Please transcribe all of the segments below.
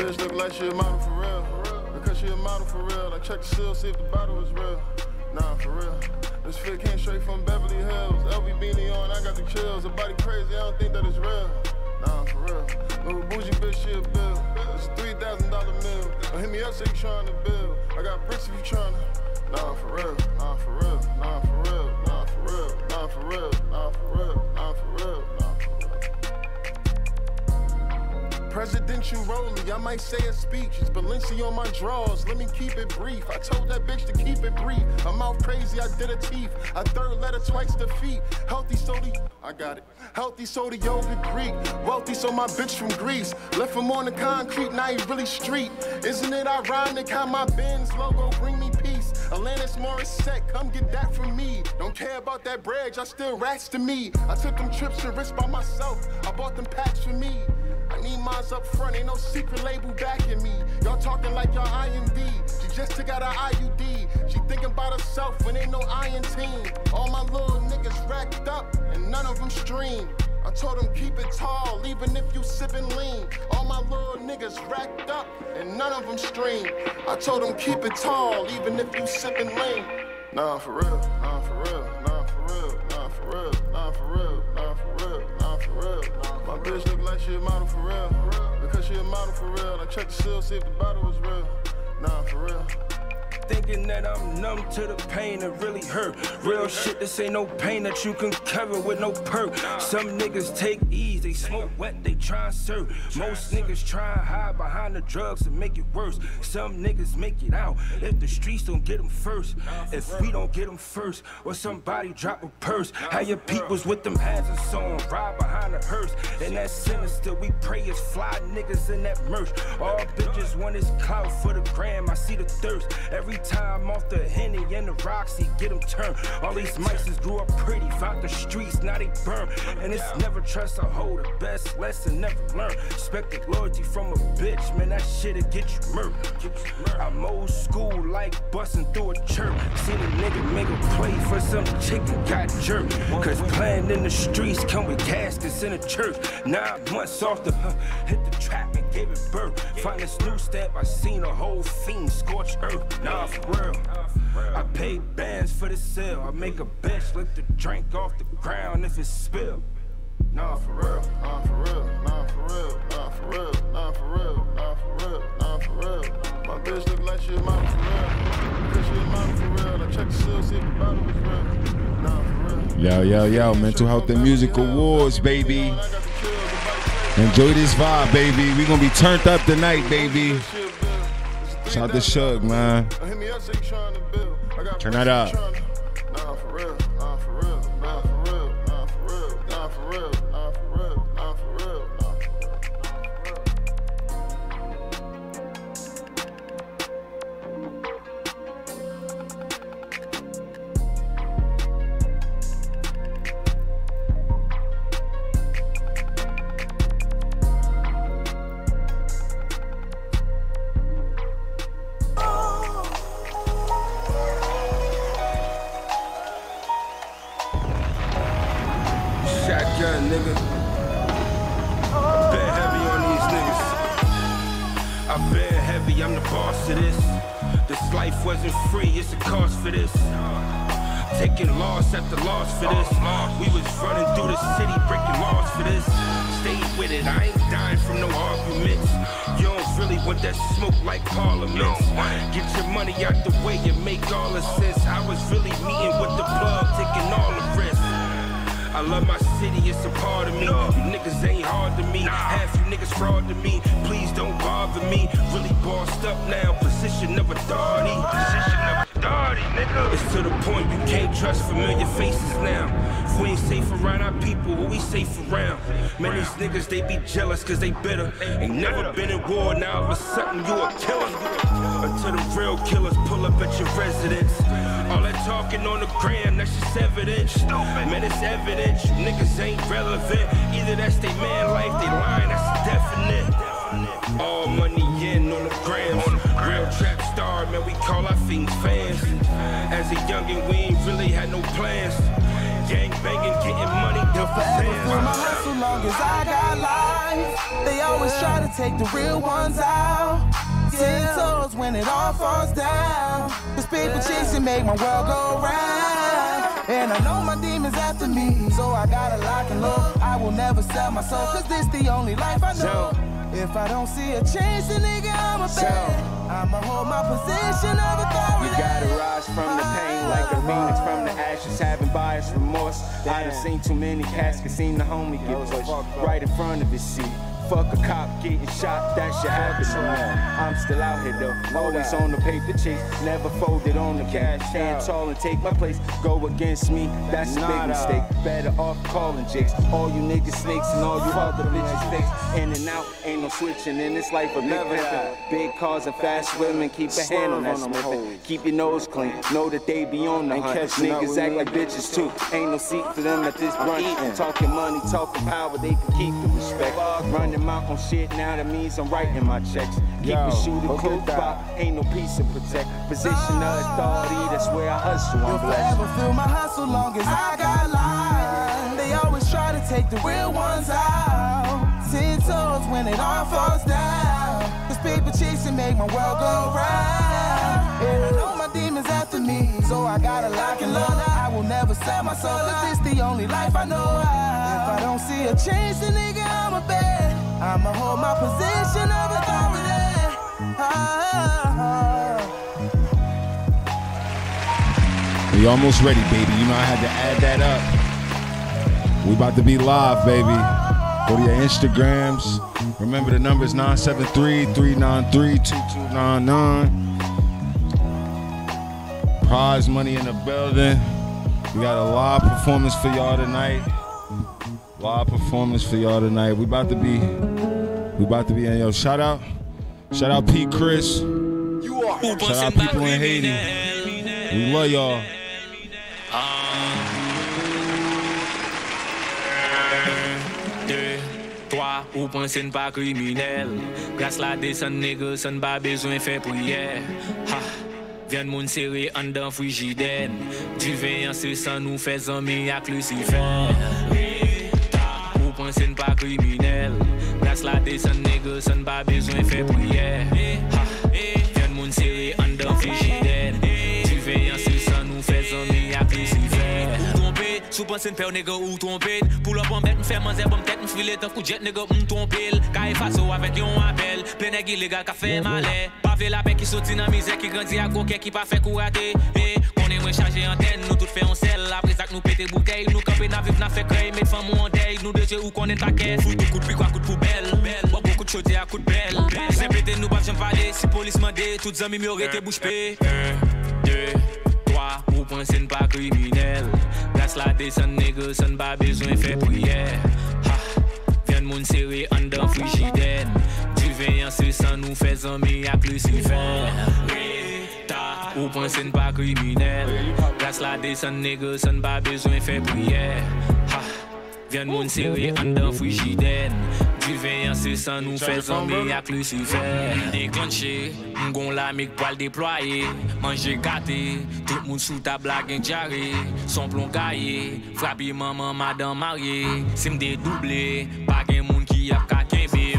bitch look like she a model for real. Because she a model for real. I check the seal, see if the bottle is real. Nah, for real. This fit came straight from Beverly Hills. LV beanie on, I got the chills. Her body crazy, I don't think that it's real. Nah, for real. Little bougie bitch, she a bill. It's a $3,000 meal. Don't hit me up, say you trying to build. I got bricks if you trying to. Nah, for real. Nah, for real. Nah, for real. Nah, for real. Nah, for real. Nah, for real. Nah, for real. Nah, for real. Presidential rollie, I might say a speech. It's Balenci on my drawers, let me keep it brief. I told that bitch to keep it brief. Her mouth crazy, I did her teeth. I third letter twice the feet. Healthy soda, I got it. Healthy soda, yogurt Greek. Wealthy, so my bitch from Greece. Left him on the concrete, now he really street. Isn't it ironic how my Benz logo bring me peace? Alanis Morissette, come get that from me. Don't care about that bread, y'all still rats to me. I took them trips and risks by myself. I bought them packs for me. I need mines up front, ain't no secret label backing me. Y'all talking like y'all IND. She just took out her IUD. She thinking about herself when ain't no iron team. All my little niggas racked up and none of them stream. I told them keep it tall, even if you sippin' lean. All my little niggas racked up and none of them stream. I told them keep it tall, even if you sippin' lean. Nah, for real, nah, for real, nah, for real, nah, for real, nah, for real, nah, for real, nah, for real. My bitch look like she a model for real. Because she a model for real. I check the seal, see if the bottle was real. Nah, for real. Thinking that I'm numb to the pain that really hurt. Real shit, this ain't no pain that you can cover with no perk. Some niggas take ease, they smoke wet, they try and serve. Most niggas try and hide behind the drugs and make it worse. Some niggas make it out if the streets don't get them first. If we don't get them first, or somebody drop a purse. How your peoples with them hazards on, ride behind the hearse. And that sinister, we pray as fly niggas in that merch. All bitches want is clout for the gram, I see the thirst. Every time off the Henny and the Roxy, get them turned. All these mices grew up pretty, found the streets, now they burn. And it's never trust a hoe, the best lesson never learn. Expected loyalty from a bitch, man, that shit'll get you murdered. I'm old school like busting through a church. Seen a nigga make a play for some chicken, got jerked. Cause playing in the streets come with caskets in a church. 9 months off the hit the trap and gave it birth. Find this new step, I seen a whole fiend scorch earth. Nah, for real. I paid bands for the sale. I make a bitch lick the drink off the ground if it's spilled. Nah, for real. Nah, for real. Nah, for real. Nah, for real. Nah, for real. Nah, for real. Nah, for real. My bitch look like she a model for real. Because she a model for real. I check the seal, see if the bottle was real. Nah, for real. Yo, Mental Health and Music Awards, baby. Enjoy this vibe, baby. We gonna be turned up tonight, baby. Shout out to Shug, man. Turn that up. Nah, for real. Nah, for real. Nah, for real. Nah, for real. Nah, for real. Nah, for real. Nah, for real. Nah, for real. Shotgun, nigga. Been heavy on these niggas. I've been heavy, I'm the boss of this. This life wasn't free, it's a cost for this. Taking loss after loss for this. We was running through the city, breaking laws for this. Stayed with it, I ain't dying from no arguments. You don't really want that smoke like parliaments. Get your money out the way and make all the sense. I was really meeting with the plug, taking all the risks. I love my city, it's a part of me. You niggas ain't hard to me. Half you niggas fraud to me. Please don't bother me. Really bossed up now, position of authority. Position of authority, nigga. It's to the point you can't trust familiar faces now. If we ain't safe around our people, who we safe around? Man, these niggas, they be jealous cause they bitter. Ain't never been in war, now all of a sudden you a killer. Until the real killers pull up at your residence. All that talking on the gram, that's just evidence. Man, it's evidence, you niggas ain't relevant. Either that's they man life, they lying, that's definite. All money in on the grams. Real trap star, man, we call our fiends fans. As a youngin', we ain't really had no plans. Gang banging, getting money, forever for my hustle, long as I got life. They always try to take the real ones out. 10 toes when it all falls down. Cause people chasing make my world go round. And I know my demons after me, so I gotta lock and load. I will never sell my soul, cause this the only life I know. If I don't see a change, then nigga, I'ma bet. I'ma hold my position of authority. You gotta rise from the pain like a phoenix from the ashes, having buyer's remorse. I done seen too many caskets, seen the homie get pushed right in front of his seat. Fuck a cop getting shot, that shit happen to me. I'm still out here though, always on the paper chase, never folded on the cash. Stand tall and take my place, go against me, that's a big mistake. Better off calling jakes, all you niggas snakes and all you other bitches fakes. In and out, ain't no switching in this life of never. Big cars and fast women, keep a hand on that Smith. Keep your nose clean, know that they be on the hunt. Niggas act like bitches too, ain't no seat for them at this brunch. Talking money, talking power, they can keep the respect. Running mouth on shit, now that means I'm writing my checks. Keep your shooter close by, ain't no peace to protect. Position of authority, that's where I hustle, I'm blessed. You'll forever feel my hustle long as I got life. They always try to take the real ones out. 10 toes when it all falls down. Cause people chasing make my world go round. And I know my demons after me, so I gotta lock and load. I will never sell my soul, cause this the only life I know. If I don't see a change, then nigga, I'ma bet. I'ma hold my position of authority. We almost ready, baby. You know I had to add that up. We about to be live, baby. Go to your Instagrams. Remember the numbers 973-393-2299. Prize money in the building. We got a live performance for y'all tonight. Live performance for y'all tonight. We about to be in yo. Shout out Pete Chris. Shout out people in Haiti. We love y'all. Ou pensen pas criminel. Grâce la descend nègre, son pas besoin faire prière. Ha, viens moun serré en dans frigidaire. Du vin c'est sans nous fait amis avec Lucifer. Ou pensen pas criminel. Grâce la descend nègre, son pas besoin faire prière. Ha, viens moun serré en dans frigidaire. Du vin c'est sans nous fait amis avec Lucifer. Sou pensen pè ou nègre ou trompé. Pour le bon bête m'fè manzè bon tête m'file tant kou jet nègre m'trompé. Ka faso avec yon appel. Plein nègre illégal ka fè malè. Pavé la paix qui sorti nan misère qui grandit à coquet qui pas fait couraté. On est moins chargé antenne, nous tout fait on sel. Après ça nous pété bouteille, nous camper na vivre na fait crème, met femme ou en deuil. Nous deux ou qu'on est taquet. Fou tout coup de pique coup de poubelle. Bois beaucoup de chaudier à coup de belle. Simplété nous pas jamais parler, si police mandé, toutes amis m'y auraient bouche pé. 1, 2, 3, ou pensen pas criminel. Grâce la descend nègre, son pas besoin faire prière. Ha, viens moun serré en dans frigidaire. Du vin c'est sans nous fait amis avec Lucifer. Ou pensen pas criminel. Grâce la descend nègre, son pas besoin faire prière. Ha, viens moun serré en dans frigidaire. Du vin c'est sans nous fait amis avec Lucifer. Déclenché, m'gon la mic poil déployé. Manger gâté, tout le monde sous ta blague injaré. Son plomb gaillé, frappé maman madame mariée. Si m'dé doublé, pas gen moun qui a kaké bim.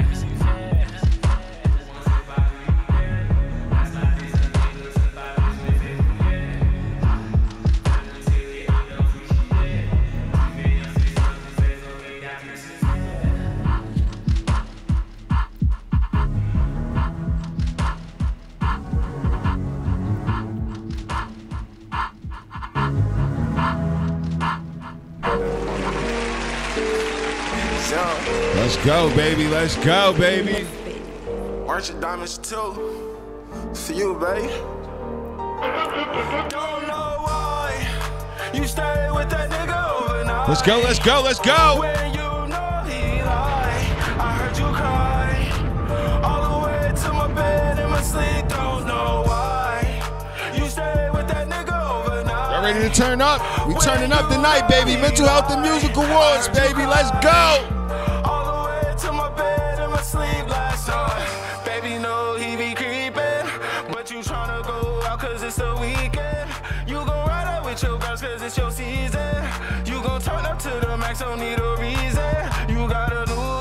Let's go, baby. Let's go, baby. Aren't your diamonds too? For you, baby. Don't know why you stay with that nigga overnight. Let's go, let's go, let's go. When you know he lied, I heard you cry all the way to my bed in my sleep. Don't know why you stay with that nigga overnight. Y'all ready to turn up? We turning up tonight, baby. Mental Health and Music Awards, baby. Let's go. Sleep last night. Baby, no, he be creeping, but you tryna go out cause it's the weekend. You gon' ride out with your girls cause it's your season. You gon' turn up to the max, don't need a reason. You got a new list,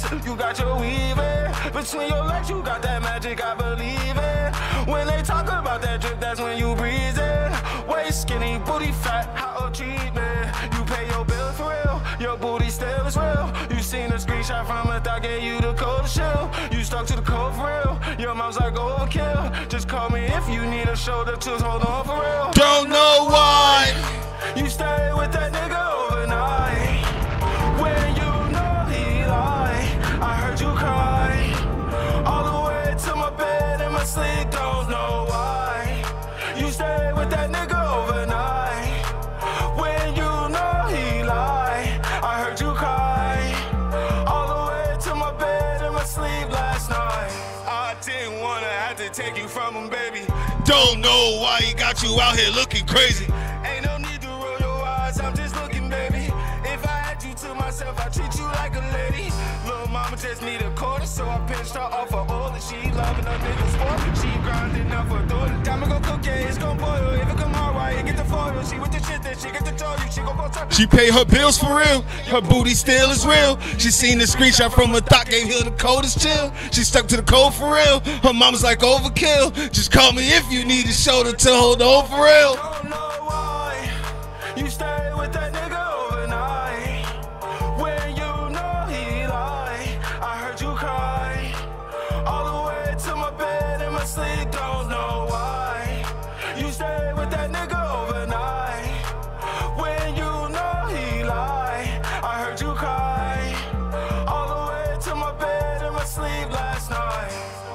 You got your weaving between your legs, you got that magic, I believe it. When they talk about that drip, that's when you breathe in. Waist skinny, booty fat, how treatment. You pay your bill for real, your booty still is real. You seen a screenshot from a thought, gave you the code to chill. You stuck to the code for real, your mom's like overkill. Just call me if you need a shoulder to hold on for real. Don't know why. You stay with that nigga overnight. When you know he lied, I heard you cry. All the way to my bed in my sleep, don't know why. You stay with that nigga overnight. When you know he lied, I heard you cry. All the way to my bed in my sleep last night. I didn't wanna have to take you from him, baby. Don't know why he got you out here looking crazy. Ain't no need to roll your eyes, I'm just looking, baby. If I had you to myself, I'd treat you like a lady. Little mama just need a quarter, so I pinched her off her all that she loving her niggas sport. She grinding up her daughter. Time to go cook it, it's gon' boil. If it come hard, right, get the foil. She with the shit, then she get the joy. She gon' go turn. She pay her bills for real. Her booty still is real. She seen the screenshot from her thought, gave her the coldest chill. She stuck to the code for real. Her mama's like overkill. Just call me if you need a shoulder to hold on for real. Don't know why you stay with that nigga overnight. When you know he lied, I heard you cry. All the way to my bed in my sleep, don't know why. You stay with that nigga overnight. When you know he lied, I heard you cry. All the way to my bed in my sleep last night.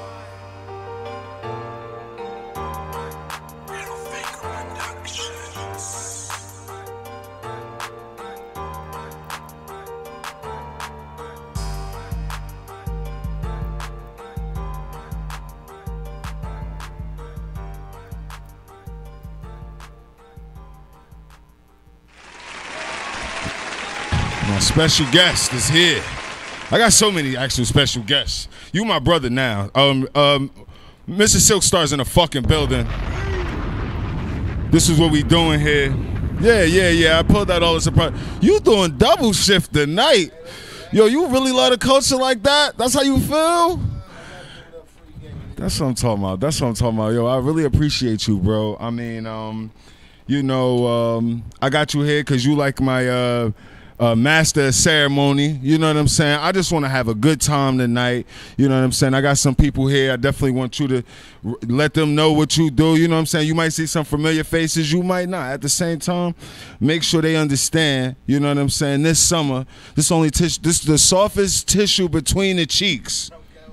My special guest is here. I got so many actual special guests. You my brother now. Mr. Silk Star's in the fucking building. This is what we doing here. Yeah. I pulled out all the surprise. You doing double shift tonight. Yo, you really love the culture like that? That's how you feel? That's what I'm talking about. Yo, I really appreciate you, bro. I mean, I got you here because you like my master of ceremony. You know what I'm saying? I just want to have a good time tonight. You know what I'm saying? I got some people here. I definitely want you to let them know what you do. You know what I'm saying? You might see some familiar faces. You might not. At the same time, make sure they understand. You know what I'm saying? This summer, this is the softest tissue between the cheeks.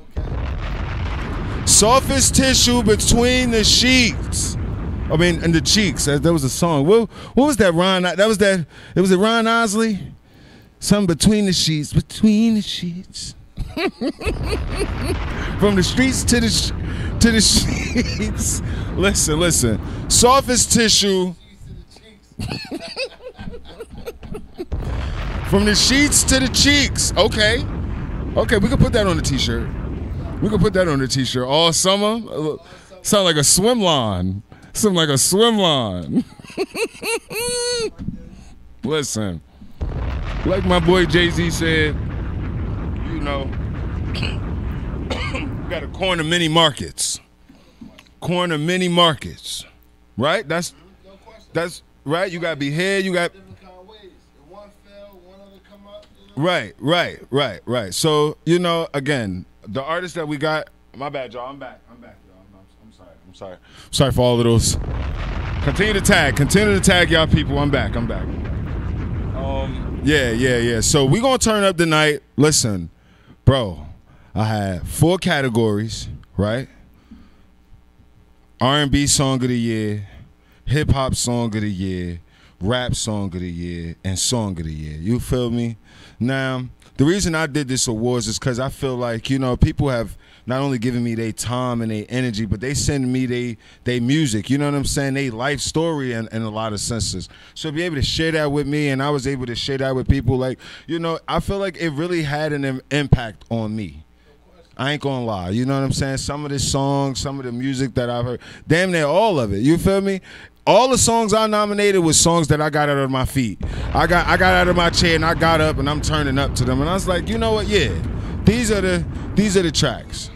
Softest tissue between the sheets. I mean, and the cheeks. There was a song. What was that, Ron? It was it Ron Osley? Something between the sheets. Between the sheets. From the streets to the sheets. Listen. Softest tissue. From the sheets to the cheeks. Okay, we can put that on the t-shirt. All summer. Sound like a swim line. Something like a swim line. Listen, like my boy Jay-Z said, you know, you got to corner mini markets. Right? That's right. You got to be here. You got. Right. So, you know, again, the artists that we got. My bad, y'all. I'm back. I'm sorry for all of those. Continue to tag y'all people. I'm back. Yeah. So we gonna turn up tonight. Listen, bro, I had 4 categories, right? R&B song of the year, hip hop song of the year, rap song of the year, and song of the year. You feel me? Now, the reason I did this awards is because I feel like, you know, people have not only giving me their time and their energy, but they send me they music, you know what I'm saying, they life story in a lot of senses. So be able to share that with me, and I was able to share that with people, like, you know, I feel like it really had an impact on me. I ain't gonna lie, you know what I'm saying? Some of the songs, some of the music that I've heard, damn near all of it, you feel me? All the songs I nominated was songs that I got out of my feet. I got out of my chair and I got up and I'm turning up to them, and I was like, you know what, yeah, these are the tracks.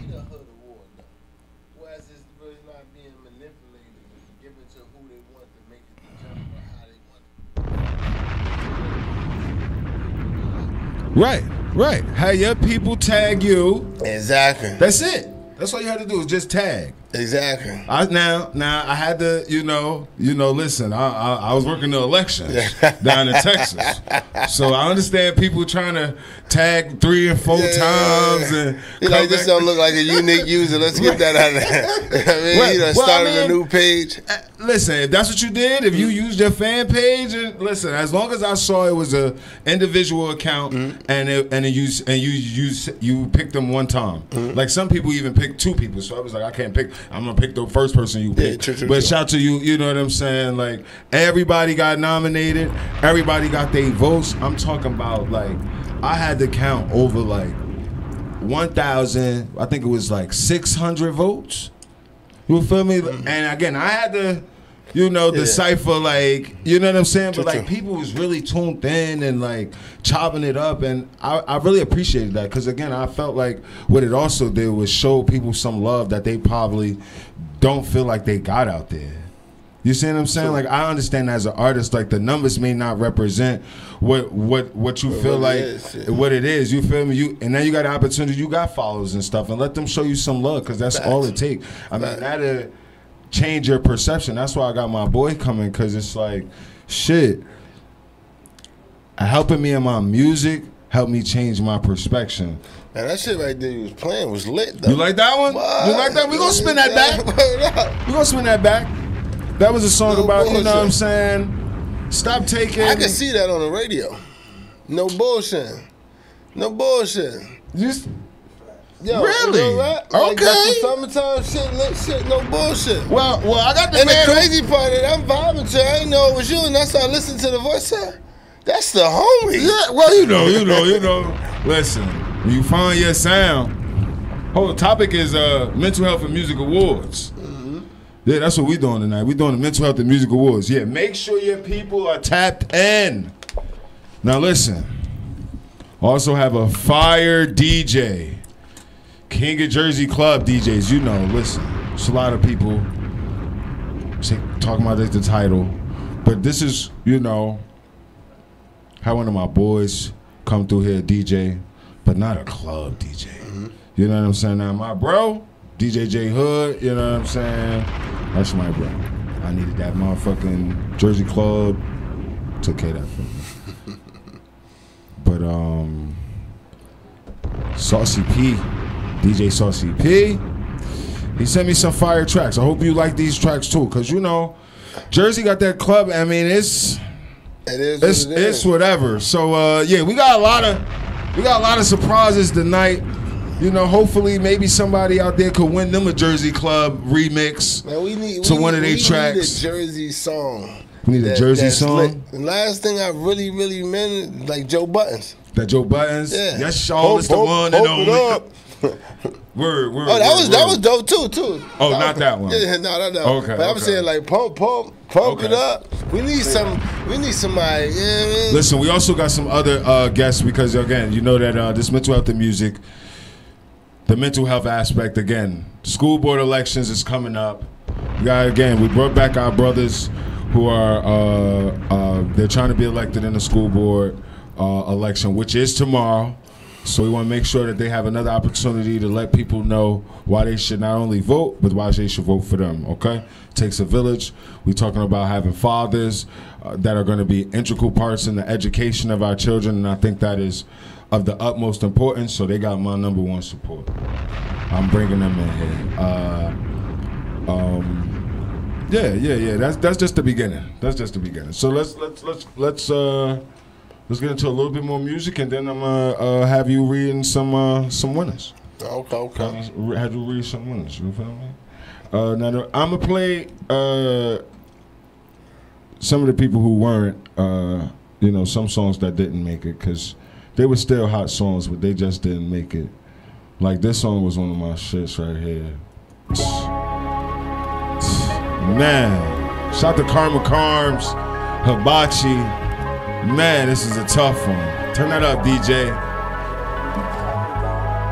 Right. Have your people tag you. Exactly. That's it. That's all you had to do is just tag. Exactly. Now I had to, listen, I was working the elections down in Texas. So I understand people trying to tag 3 and 4 times. And you're like, this don't look like a unique user. Let's get that out of there. You done started a new page. Listen, if that's what you did, if you used your fan page, and listen, as long as I saw it was a individual account and you picked them one time. Like some people even pick 2 people. So I was like, I can't pick. I'm gonna pick the first person you pick. True. Shout to you, you know what I'm saying? Like everybody got nominated, everybody got their votes. I'm talking about like I had to count over like 1,000. I think it was like 600 votes. You feel me? And again, I had to, decipher like, you know what I'm saying? But like people was really tuned in and like chopping it up, and I really appreciated that because again, I felt like what it also did was show people some love that they probably don't feel like they got out there. You see what I'm saying? Like I understand as an artist, like the numbers may not represent what you feel like what it is. You feel me? And now you got an opportunity. You got followers and stuff, and let them show you some love because that's all it takes. I mean, that'll change your perception. That's why I got my boy coming because it's like, shit, helping me in my music helped me change my perspective. Man, that shit right there you was playing was lit though. You like that one? What? You like that? We gonna spin that back. We gonna spin that back. That was a song about, bullshit. You know what I'm saying? Stop taking. I can see that on the radio. No bullshit. No bullshit. Just yo, really? You know, right? Like okay. That's the summertime shit, lit shit, no bullshit. Well, I got the and man. The crazy part is I'm vibing to. I ain't know it was you, and that's how I listened to the voice. That's the homie. Yeah. Well, you know. Listen, when you find your sound. Whole topic is mental health and music awards. Yeah, that's what we doing tonight. We doing the Mental Health and Music Awards. Yeah, make sure your people are tapped in. Now listen, also have a fire DJ. King of Jersey Club DJs, listen, it's a lot of people talking about the title, but this is, how one of my boys come through here, DJ, but not a club DJ. You know what I'm saying? Now my bro, DJ J Hood, you know what I'm saying? That's my bro. I needed that motherfucking Jersey Club. Took care of that for me. But Saucy P, DJ Saucy P, he sent me some fire tracks. I hope you like these tracks too, cause Jersey got that club. I mean, it's whatever. So yeah, we got a lot of surprises tonight. Hopefully maybe somebody out there could win them a Jersey Club remix to one of their tracks. We need a Jersey song. We need a Jersey song? Lit. The last thing I really, really meant, like Joe Buttons. That Joe Buttons? Yeah. Yes, y'all, it's the one and only. Word. That was dope too. Oh, not that one. Yeah, no. Okay. But I'm saying like pump it up. We need somebody. Yeah. Listen, we also got some other guests because again, that this mental health and music. The mental health aspect, again, school board elections is coming up. We brought back our brothers who are, they're trying to be elected in the school board election, which is tomorrow. So we want to make sure that they have another opportunity to let people know why they should not only vote, but why they should vote for them, okay? Takes a village. We're talking about having fathers that are going to be integral parts in the education of our children, and I think that is of the utmost importance, so they got my number one support. I'm bringing them in here. Yeah. That's just the beginning. So let's get into a little bit more music, and then I'm gonna have you reading some winners. Okay. Have you read some winners? You feel me? Now I'm gonna play some of the people who weren't, some songs that didn't make it because. They were still hot songs, but they just didn't make it. Like this song was one of my shits right here. Man, shout to Karma Carms, Hibachi. Man, this is a tough one. Turn that up, DJ.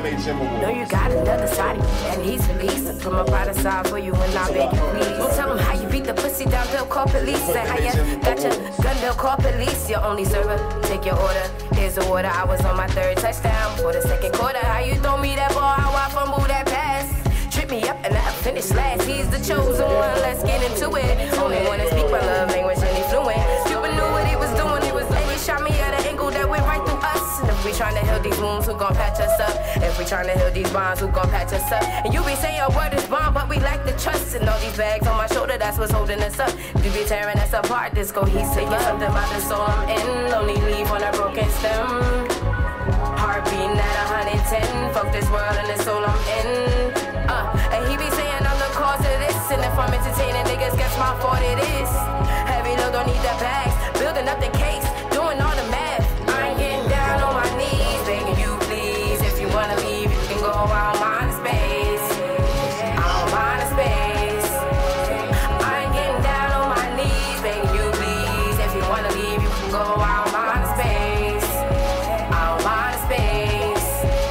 Know you got another side, and he's released. Put my pride aside for you when I beg you, please. Don't tell him how you beat the pussy down, they'll call police. And how you got your gun, they'll call police. Your only server, take your order. Here's the water, I was on my third touchdown for the second quarter. How you throw me that ball, how I fumble that pass. Trip me up and I finished last. He's the chosen one, let's get into it. Only wanna speak my love language and he fluent. People knew what he was doing, and he shot me at an angle that went right through us. And if we tryna heal these wounds, who gon' patch us up? If we tryna heal these bonds, who gon' patch us up? And you be saying your word is bond, but we lack the trust. And all these bags on my shoulder, that's what's holding us up. You be tearing us apart, this cohesive. Something about the soul I'm in, only leave on a broken stem. Heart beating at 110, fuck this world and the soul I'm in. And he be saying I'm the cause of this. And if I'm entertaining niggas, guess my fault it is. Heavy load, don't need the bags. Building up the case, doing all the math. I ain't getting down on my knees, begging you please. If you wanna leave, you can go. I don't mind the space. I don't mind the space. I ain't getting down on my knees, begging you please. If you wanna leave, you can go. I don't mind the space. I don't mind the space.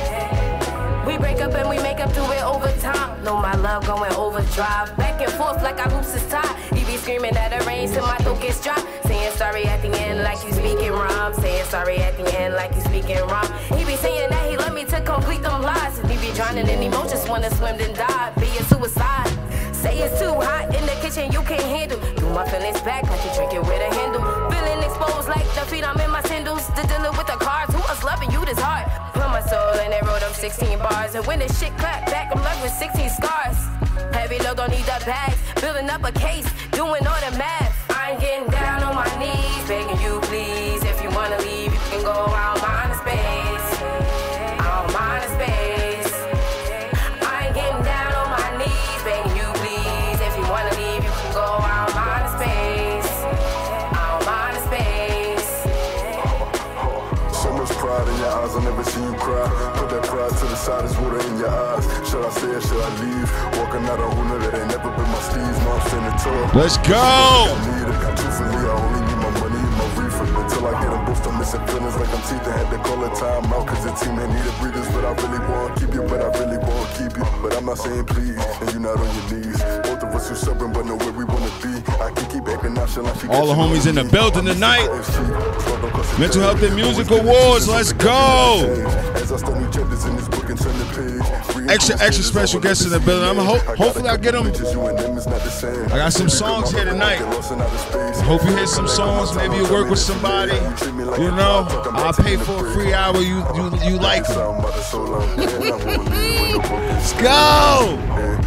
We break up and we make up to it over time. Know my love going overdrive. Back and forth like I lose his tie. He be screaming at the rain till my throat gets dry. Saying sorry at the end like you speaking rhyme. Saying sorry at the end like you speaking rhyme. He be saying that he love me to complete them lies. And he be drowning in emotions, wanna swim then die. Be a suicide. Say it's too hot in the kitchen, you can't handle. Do my feelings back like you drink it with a handle. Feeling exposed like the feet I'm in my sandals. The dealer with the cards, who else loving you this hard? Put my soul in it, wrote up 16 bars. And when the shit clap back, I'm left with 16 scars. Heavy load, don't need the bags. Building up a case, doing all the math. I ain't getting down on my knees, begging you please. If you wanna leave, you can go. I don't mind the space. I don't mind the space. I ain't getting down on my knees, begging you please. If you wanna leave, you can go. I don't mind the space. I don't mind the space. So much pride in your eyes, I never see you cry. Put that pride to the side, there's water in your eyes. Should I stay or should I leave? Walking out on Huna that ain't never been my steez. Now I'm standing tall. Let's go! Truthfully, I only need my money and my reefer. Until I get them both, I'm missing feelings like I'm teeth. I had to call a time out, cause the team ain't needed breathers. But I really wanna keep you, but I really wanna keep you. But I'm not saying please, and you're not on your knees. Both of us are stubborn, but know where we wanna be. I can keep acting nonchalant. All the homies in the building tonight. Mental Health and Music Awards, let's go! Extra special guests in the building. Hopefully I get them. I got some songs here tonight. Hope you hear some songs. Maybe you work with somebody. You know, I'll pay for a free hour. You like it. Let's go!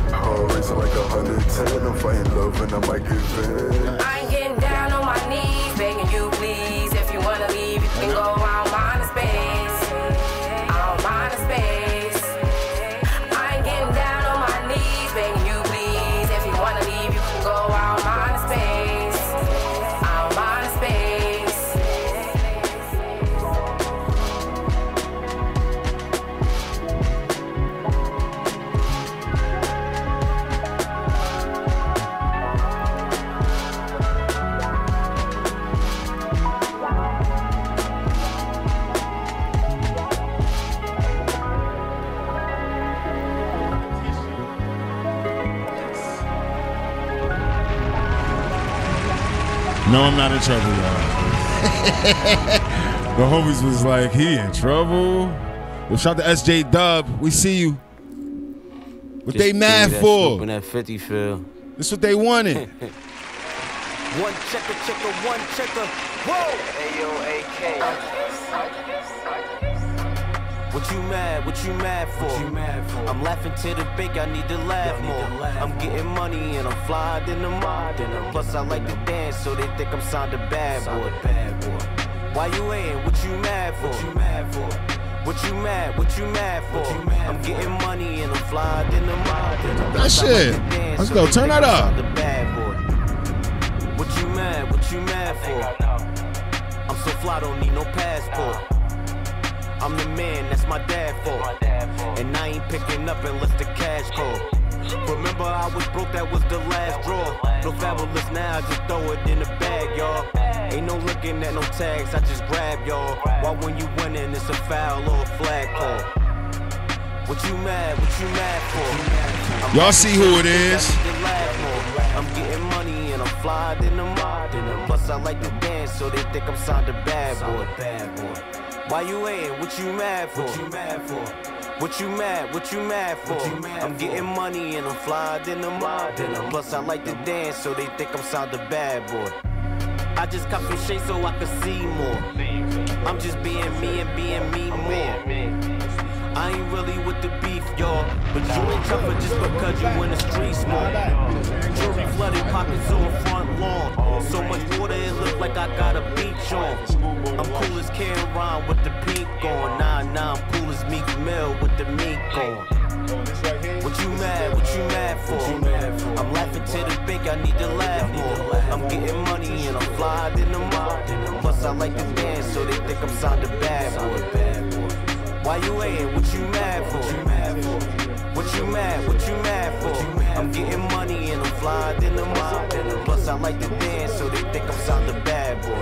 I ain't getting down on my knees, begging you please. If you wanna leave, you can go. I don't mind the space. I don't mind the space. I ain't getting down on my knees, begging you please. If you wanna leave, you can go. I don't mind the space. I don't mind the space. No, I'm not in trouble, y'all. The homies was like, he in trouble. Well, shout to SJ Dub. We see you. What they mad for? That 50 feel. This what they wanted. One checker, one checker. Whoa! Ayo, What you mad for? I'm laughing to the bank, I need to laugh more. I'm getting money and I'm fly than the mob. Plus I like to dance, so they think I'm signed a bad boy. Why you hating? What you mad for? What you mad for? I'm getting money and I'm fly than the mob. That shit. Let's go, turn that up. What you mad for? I'm so fly, don't need no passport. I'm the man, that's my dad for. And I ain't picking up unless the cash call. Remember I was broke, that was the last draw. No fabulous now, I just throw it in the bag, y'all. Ain't no looking at no tags, I just grab y'all. While when you winning, it's a foul or a flag call. What you mad for? Y'all see who it is. I'm getting money and I'm fly than the mob. Plus I like to dance, so they think I'm sounding bad boy. Why you hating? What you mad for? What you mad for? I'm getting money and I'm fly than the mob. Plus I like to dance, so they think I'm sounding bad boy. I just cut some shade so I can see more. I'm just being me and being me more. I ain't really with the beef, y'all, but you ain't tougher just because you in the streets more. Jewelry flooded, pockets on front lawn. So much water it look like I got a beach on. I'm cool as Cameron with the pink on. Nah, I'm cool as Meek Mill with the mink on. What you mad for? I'm laughing to the bank, I need to laugh more. I'm getting money and I'm fly than the mob. Plus I like to dance, so they think I'm sounding bad boy. Why you hating? What you mad for? What you mad for? I'm getting money and I'm fly than the mob. Plus I like to dance, so they think I'm sounding bad boy.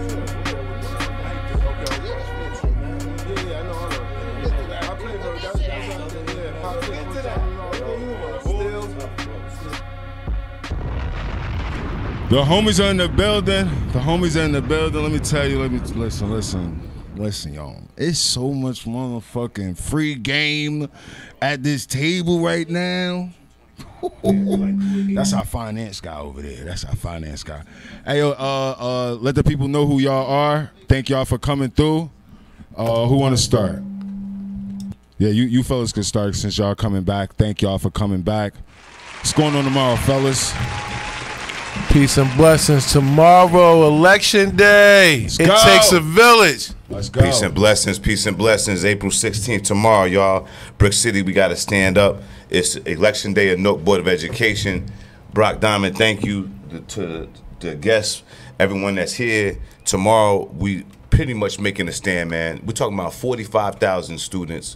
The homies are in the building. Let me tell you. Listen, y'all. It's so much motherfucking free game at this table right now. That's our finance guy over there. Hey, yo, let the people know who y'all are. Thank y'all for coming through. Who want to start? Yeah, you fellas can start since y'all coming back. Thank y'all for coming back. What's going on tomorrow, fellas? Peace and blessings. Tomorrow, Election Day. It takes a village. Let's go. Peace and blessings. April 16th tomorrow, y'all. Brick City, we got to stand up. It's Election Day at Newark Board of Education. Brock Diamond, thank you to the guests, everyone that's here. Tomorrow, we pretty much making a stand, man. We're talking about 45,000 students,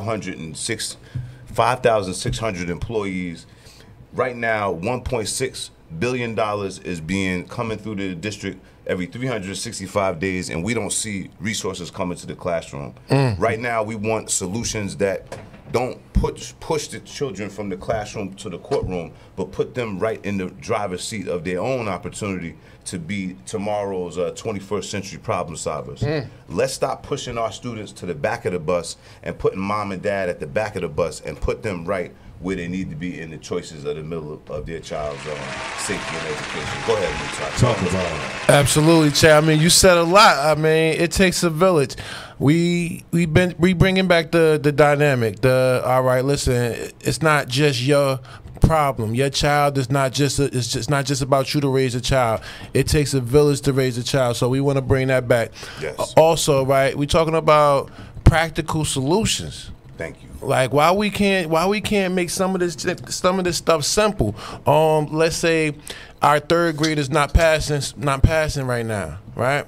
5,600 employees. Right now, $1.6 billion is coming through the district every 365 days, and we don't see resources coming to the classroom. Right now, we want solutions that don't push the children from the classroom to the courtroom, but put them right in the driver's seat of their own opportunity to be tomorrow's 21st century problem solvers. Let's stop pushing our students to the back of the bus and putting mom and dad at the back of the bus and put them right where they need to be in the choices of the middle of their child's safety and education. Go ahead, Luke. Talk about it. Absolutely, Chad. I mean, you said a lot. I mean, it takes a village. We bringing back the dynamic. All right, listen, it's not just your problem. Your child is not just it's not just about you to raise a child. It takes a village to raise a child. So we want to bring that back. Yes. Also, right, we're talking about practical solutions. Thank you. Like why we can't make some of this stuff simple. Let's say our third graders not passing right now, right?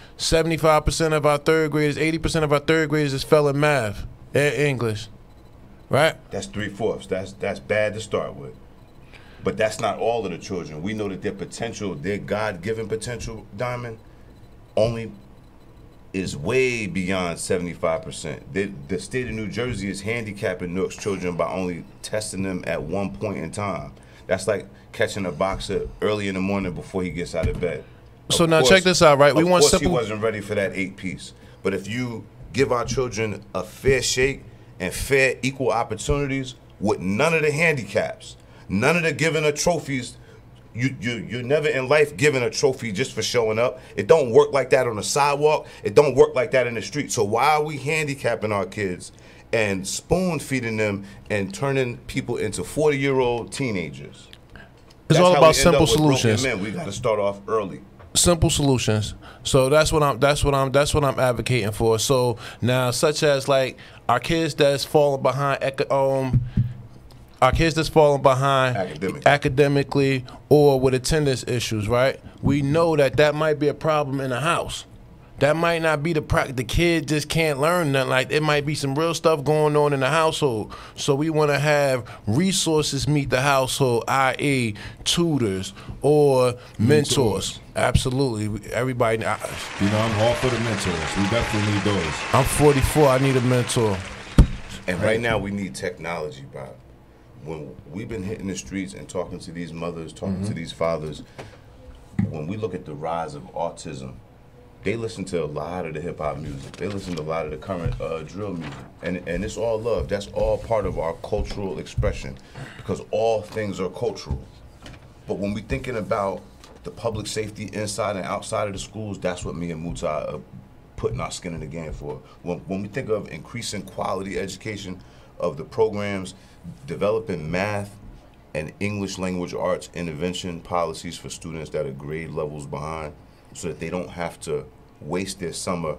75% of our third graders, 80% of our third graders is failing math and English, right? That's 3/4. That's bad to start with. But that's not all of the children. We know that their potential, their God-given potential, Diamond, only is way beyond 75%. The state of New Jersey is handicapping Newark's children by only testing them at one point in time. That's like catching a boxer early in the morning before he gets out of bed. So now check this out, right? We want simple. He wasn't ready for that 8-piece. But if you give our children a fair shake and fair equal opportunities with none of the handicaps, none of the giving of trophies. You're never in life given a trophy just for showing up. It don't work like that on the sidewalk. It don't work like that in the street. So why are we handicapping our kids and spoon feeding them and turning people into 40-year-old teenagers? It's all about simple solutions. Men. We got to start off early. Simple solutions. So that's what I'm advocating for. So now, such as like our kids that's falling behind academically or with attendance issues, right? We know that might be a problem in the house. That might not be the kid just can't learn nothing. Like, it might be some real stuff going on in the household. So we want to have resources meet the household, i.e. tutors or mentors. Absolutely. Everybody. I'm all for the mentors. We definitely need those. I'm 44. I need a mentor. And right now we need technology, Bob. When we've been hitting the streets and talking to these mothers, talking to these fathers, when we look at the rise of autism, they listen to a lot of the hip hop music. They listen to a lot of the current drill music. And it's all love. That's all part of our cultural expression, because all things are cultural. But when we're thinking about the public safety inside and outside of the schools, that's what me and Muta are putting our skin in the game for. When we think of increasing quality education of the programs, developing math and English language arts intervention policies for students that are grade levels behind, so that they don't have to waste their summer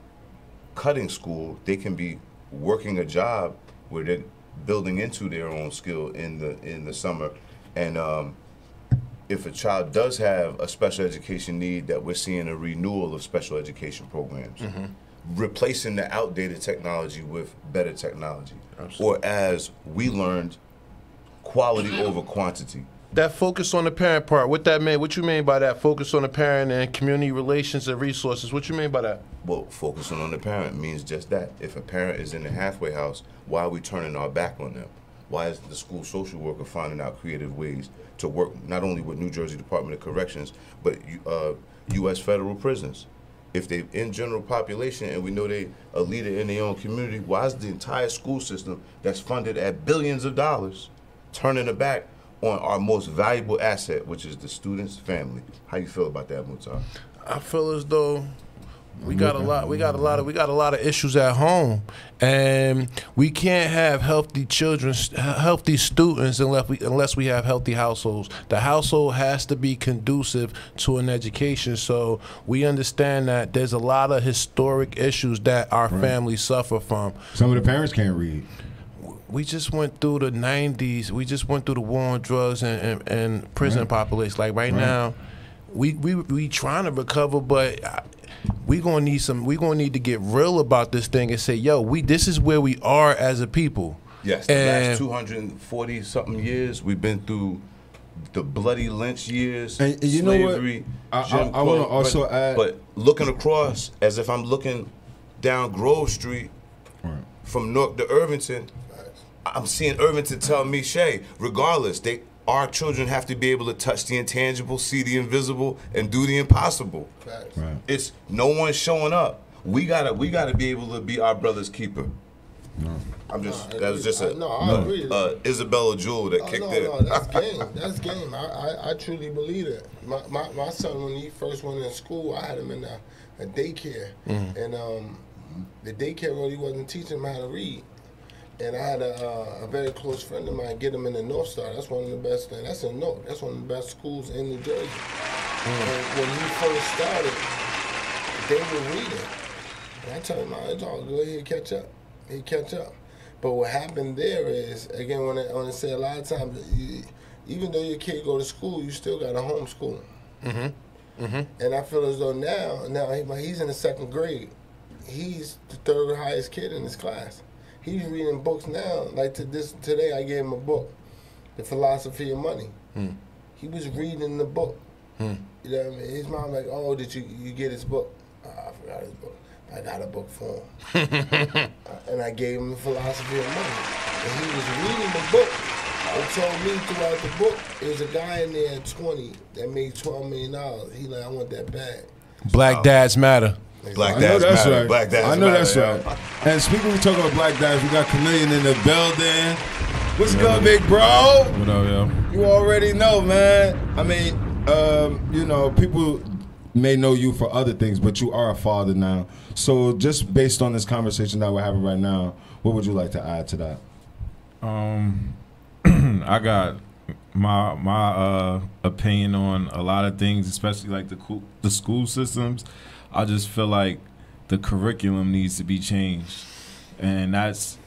cutting school, they can be working a job where they're building into their own skill in the summer. And if a child does have a special education need, that we're seeing a renewal of special education programs, replacing the outdated technology with better technology. Absolutely. Or as we learned, quality over quantity. That focus on the parent part, what you mean by that? Focus on the parent and community relations and resources. What you mean by that? Well, focusing on the parent means just that. If a parent is in the halfway house, why are we turning our back on them? Why is the school social worker finding out creative ways to work not only with New Jersey Department of Corrections, but U.S. federal prisons? If they're in general population and we know they a leader in their own community, why is the entire school system that's funded at billions of dollars turning their back on our most valuable asset, which is the student's family? How you feel about that, Mutar? I feel as though we got a lot of issues at home, and we can't have healthy children, healthy students unless we have healthy households. The household has to be conducive to an education. So we understand that there's a lot of historic issues that our families suffer from. Some of the parents can't read. We just went through the 90s. We just went through the war on drugs and prison population. Like right now, we trying to recover, but we gonna need to get real about this thing and say, yo, this is where we are as a people. Yes, the last 240 something years we've been through the bloody lynch years, and you slavery. Know what? I want to also add, but looking across as if I'm looking down Grove Street from Newark to Irvington, I'm seeing Irvington tell me, Shay, regardless, our children have to be able to touch the intangible, see the invisible, and do the impossible. Right. It's no one showing up. We gotta be able to be our brother's keeper. No. I'm just that was just I agree. Isabella Jewell that kicked in. No, that's game. That's game. I truly believe it. My son, when he first went in school, I had him in a daycare, and the daycare really wasn't teaching him how to read. And I had a very close friend of mine get him in the North Star. That's one of the best things. That's in North. That's one of the best schools in New Jersey. And when he first started, they were reading. And I told him, it's all good. He'll catch up. He'll catch up. But what happened there is, again, when I say a lot of times, even though your kid go to school, you still got to homeschool him. And I feel as though now he's in the 2nd grade. He's the 3rd highest kid in his class. He's reading books now. Like today, I gave him a book, The Philosophy of Money. He was reading the book. You know what I mean? His mom like, oh, did you get his book? I forgot his book. I got a book for him. And I gave him The Philosophy of Money. And he was reading the book and told me throughout the book, there's a guy in there at 20 that made $12 million. He like, I want that bag. Black dads matter. Black dads matter. Right. Black dads I know matter, that's right. And speaking, we talking about black dads, we got Chameleon in the building. What's good, big bro? What up, yo? You already know, man. I mean, you know, people may know you for other things, but you are a father now. So just based on this conversation that we're having right now, what would you like to add to that? I got my opinion on a lot of things, especially like the school systems. I just feel like the curriculum needs to be changed, and that's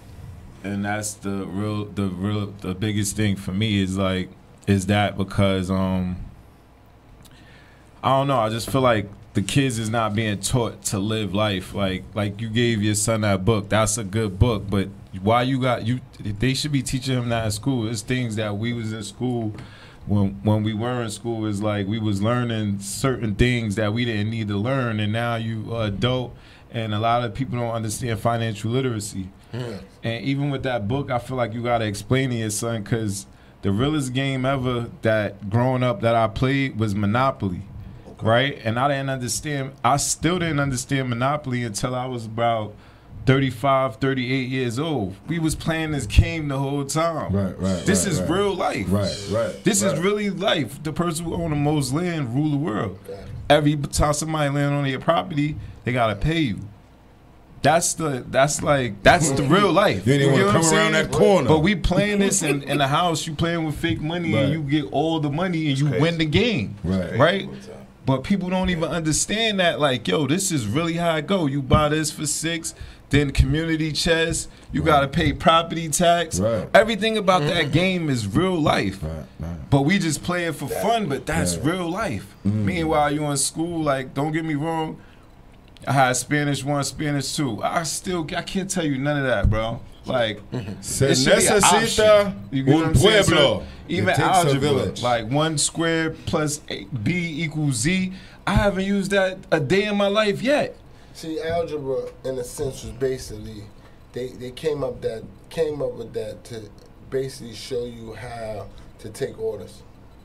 the biggest thing for me is that because I don't know, I just feel like the kids is not being taught to live life. Like you gave your son that book, that's a good book, but why they should be teaching him that at school. It's things that we was in school when we were in school, is like we was learning certain things that we didn't need to learn, and now you adult, and a lot of people don't understand financial literacy. And even with that book, I feel like you gotta explain to your son, because the realest game ever that growing up that I played was Monopoly, right? And I still didn't understand Monopoly until I was about 35, 38 years old. We was playing this game the whole time. This is real life. This is really life. The person who own the most land rule the world. Every time somebody land on your property, they gotta pay you. That's the real life. You didn't want to come around that corner. But we playing this in the house. You playing with fake money, and you get all the money, and you win the game. Right. But people don't even understand that. Like, yo, this is really how it go. You buy this for $6, then community chest. You gotta pay property tax. Everything about that game is real life. But we just play it for fun. But that's real life. Meanwhile, you in school. Like, don't get me wrong. I had Spanish 1, Spanish 2. I can't tell you none of that, bro. Like, se necesita un pueblo. Even algebra, like 1 squared plus B equals Z. I haven't used that a day in my life yet. See, algebra, in a sense, was basically they came up with that to basically show you how to take orders.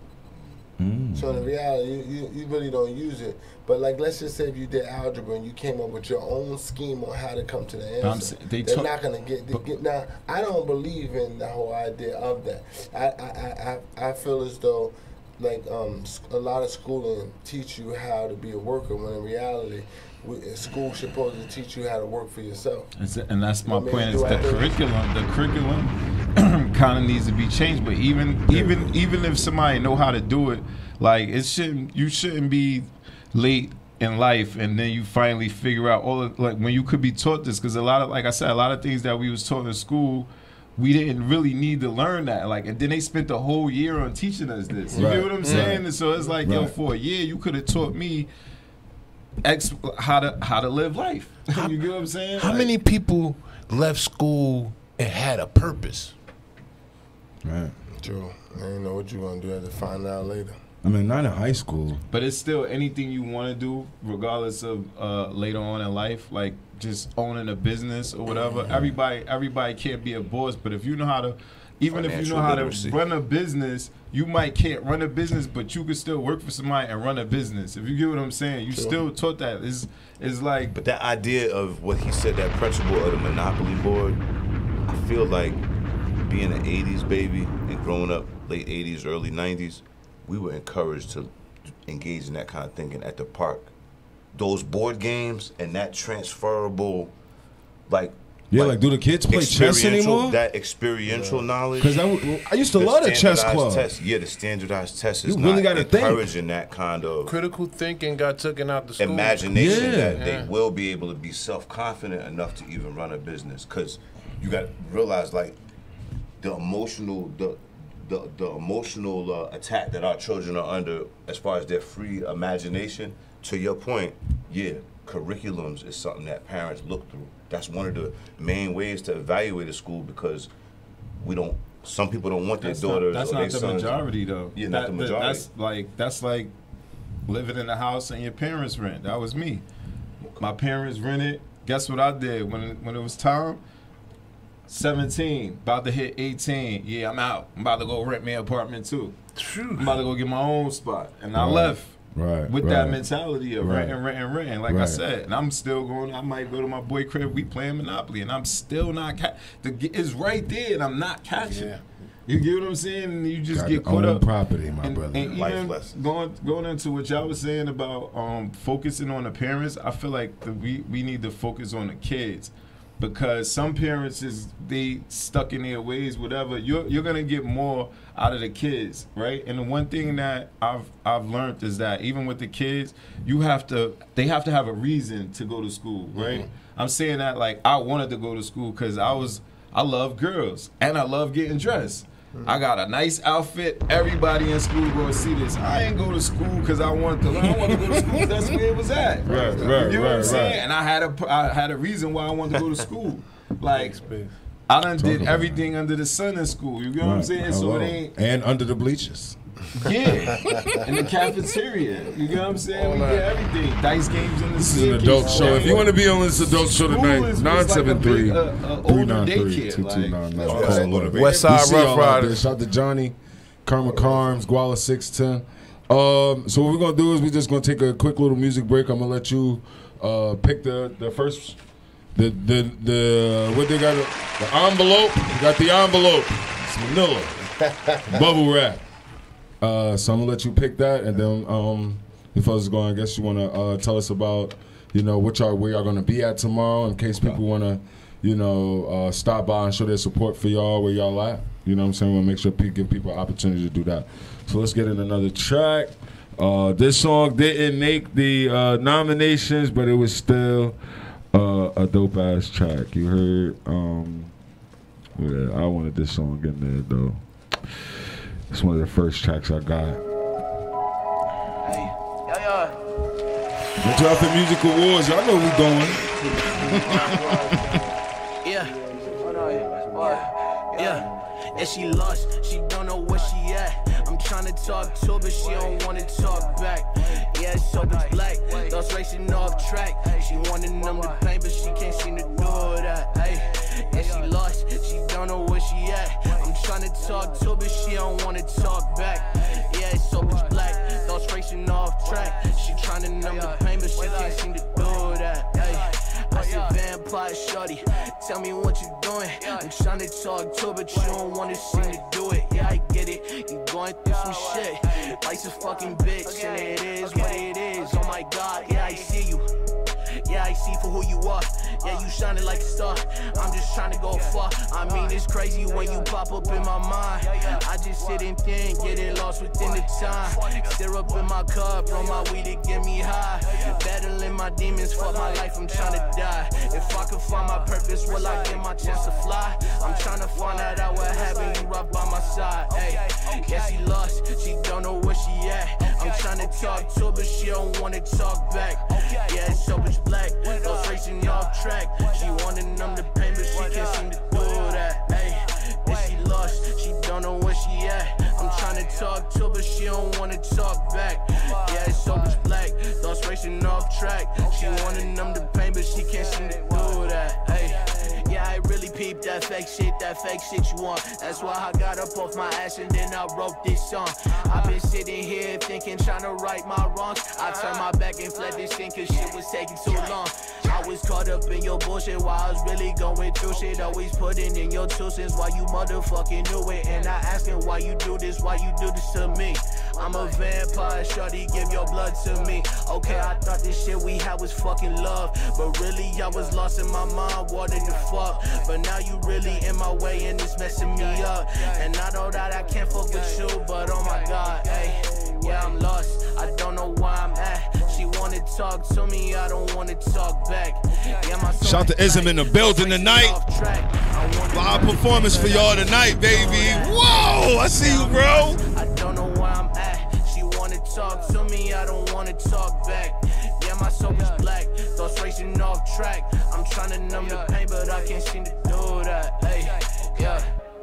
So in reality, you really don't use it. But like, let's just say if you did algebra and you came up with your own scheme on how to come to the answer, they're not gonna get. Now, I don't believe in the whole idea of that. I feel as though like a lot of schooling teach you how to be a worker, when in reality, school should supposed to teach you how to work for yourself. And that's my point. Is the curriculum kind of needs to be changed. But even if somebody know how to do it, like you shouldn't be late in life and then you finally figure out when you could be taught this, because a lot of things that we was taught in school, we didn't really need to learn that. Like, and then they spent the whole year on teaching us this. You get what I'm saying? And so it's like, yo, for a year you could have taught me how to live life. You get what I'm saying? How many people left school and had a purpose? Right. True. I didn't know what you were gonna do. I had to find out later. I mean, not in high school. But it's still anything you want to do, regardless of later on in life, like just owning a business or whatever. Everybody can't be a boss, but if you know how to, even if you know how to run a business, you can't run a business, but you could still work for somebody and run a business. If you get what I'm saying, you still taught that. It's like. But that idea of what he said, that principle of the Monopoly board, I feel like being an 80s baby and growing up late 80s, early 90s, we were encouraged to engage in that kind of thinking at the park. Those board games and that transferable, like do the kids play chess anymore? That experiential knowledge. Because I used to love the chess club. The standardized test is you really not think. encouraging that kind of critical thinking got taken out the school. Imagination that they will be able to be self-confident enough to even run a business. Because you got to realize, like, the emotional attack that our children are under as far as their free imagination. To your point, curriculums is something that parents look through. That's one of the main ways to evaluate a school, because some people don't want their daughters that's or not their the sons. Majority, though. Yeah, not the majority. That's like living in a house and your parents rent. That was me. My parents rented. Guess what I did when it was time? 17, about to hit 18. Yeah, I'm out. I'm about to go rent me an apartment too. I'm about to go get my own spot. And I left with that mentality of renting. Like I said, and I'm still going. I might go to my boy crib. We playing Monopoly, and I'm still not. It's right there, and I'm not catching. Yeah. You get what I'm saying? And you just get caught up. Property, my brother. And even going into what y'all was saying about focusing on the parents, I feel like we need to focus on the kids. Because some parents they stuck in their ways, whatever. You're gonna get more out of the kids, right? And the one thing that I've learned is that even with the kids, they have to have a reason to go to school, right? Mm-hmm. I'm saying that like I wanted to go to school because I love girls and I love getting dressed. I got a nice outfit. Everybody in school going to see this. I ain't go to school because I wanted to learn. I wanted to go to school because that's where it was at. Right. You know what I'm saying? And I had a reason why I wanted to go to school. Like, I done did everything under the sun in school. You get what I'm saying? So it ain't. And under the bleachers. Yeah, in the cafeteria. You know what I'm saying? We get everything. Dice games in the This is an adult show. If you want to be on this adult show tonight, 973-393-2299. West Side Rough Riders. Shout out to Johnny, Karma Carms, Guala 610. So what we're gonna do is we're just gonna take a quick little music break. I'm gonna let you pick the first the what they got, the envelope. You got the envelope. It's manila. Bubble wrap. So I'm gonna let you pick that, and then before it's going, I guess you wanna tell us about where y'all gonna be at tomorrow, in case people wanna stop by and show their support for y'all, where y'all at. You know what I'm saying? We'll make sure give people an opportunity to do that. So let's get in another track. This song didn't make the nominations, but it was still a dope ass track. You heard? Yeah, I wanted this song in there though. It's one of the first tracks I got. The Drop Music Awards, y'all know we going. Yeah. And she lost, she don't know where she at. I'm trying to talk to her, but she don't want to talk back. Yeah, it's so much black, thoughts racing off track. She wanted numb the pain, but she can't seem to do that. And she lost, she don't know where she at. I'm trying to talk to her, but she don't want to talk back. Yeah, it's so much black, thoughts racing off track. She trying to numb the pain, but she can't seem to do that. I said, vampire shorty, tell me what you doing. I'm trying to talk to her, but you don't want to seem to do it. Yeah, I get it, you going through some shit. Life's a fucking bitch, and it is what it is. Oh my God, yeah, I see you. Yeah, I see for who you are. Yeah, you shining like a star. I'm just trying to go far. I mean, it's crazy when you pop up in my mind. I just sit and think, get it lost within the time. Stir up in my cup, roll my weed to get me high. Battling my demons, fuck my life, I'm trying to die. If I could find my purpose, will I get my chance to fly? I'm trying to find that out what happened, you right by my side. Hey, yeah, she lost, she don't know where she at. I'm trying to talk to her, but she don't want to talk back. Yeah, it's so much black, those racing off track. She wanna numb the pain, but she can't seem to do that. Hey, and she lost, she don't know where she at. I'm trying to talk to her, but she don't wanna talk back. Yeah, it's so much black, thoughts racing off track. She wanna numb the pain, but she can't seem to do that. Hey, yeah, I really peeped that fake shit you want. That's why I got up off my ass and then I wrote this song. I've been sitting here thinking, trying to right my wrongs. I turned my back and fled this thing cause shit was taking too long. I was caught up in your bullshit while I was really going through shit. Always putting in your 2 cents while you motherfucking knew it. And I asking why you do this to me. I'm a vampire, shorty, give your blood to me. Okay, I thought this shit we had was fucking love, but really I was lost in my mind, wanted to fuck. But now you really in my way and it's messing me up. And I know that I can't fuck with you, but oh my God, hey, yeah, I'm lost, I don't know where I'm at. She wanna talk to me, I don't wanna talk back. Yeah, my shout out to Ism in the building tonight. Live performance for y'all tonight, baby. Whoa, I see you, bro. I don't know where I'm at. She wanna talk to me, I don't wanna talk back. Yeah, my soul is black, thoughts racing off track. I'm trying to numb the pain, but I can't seem to do that. Hey, yeah.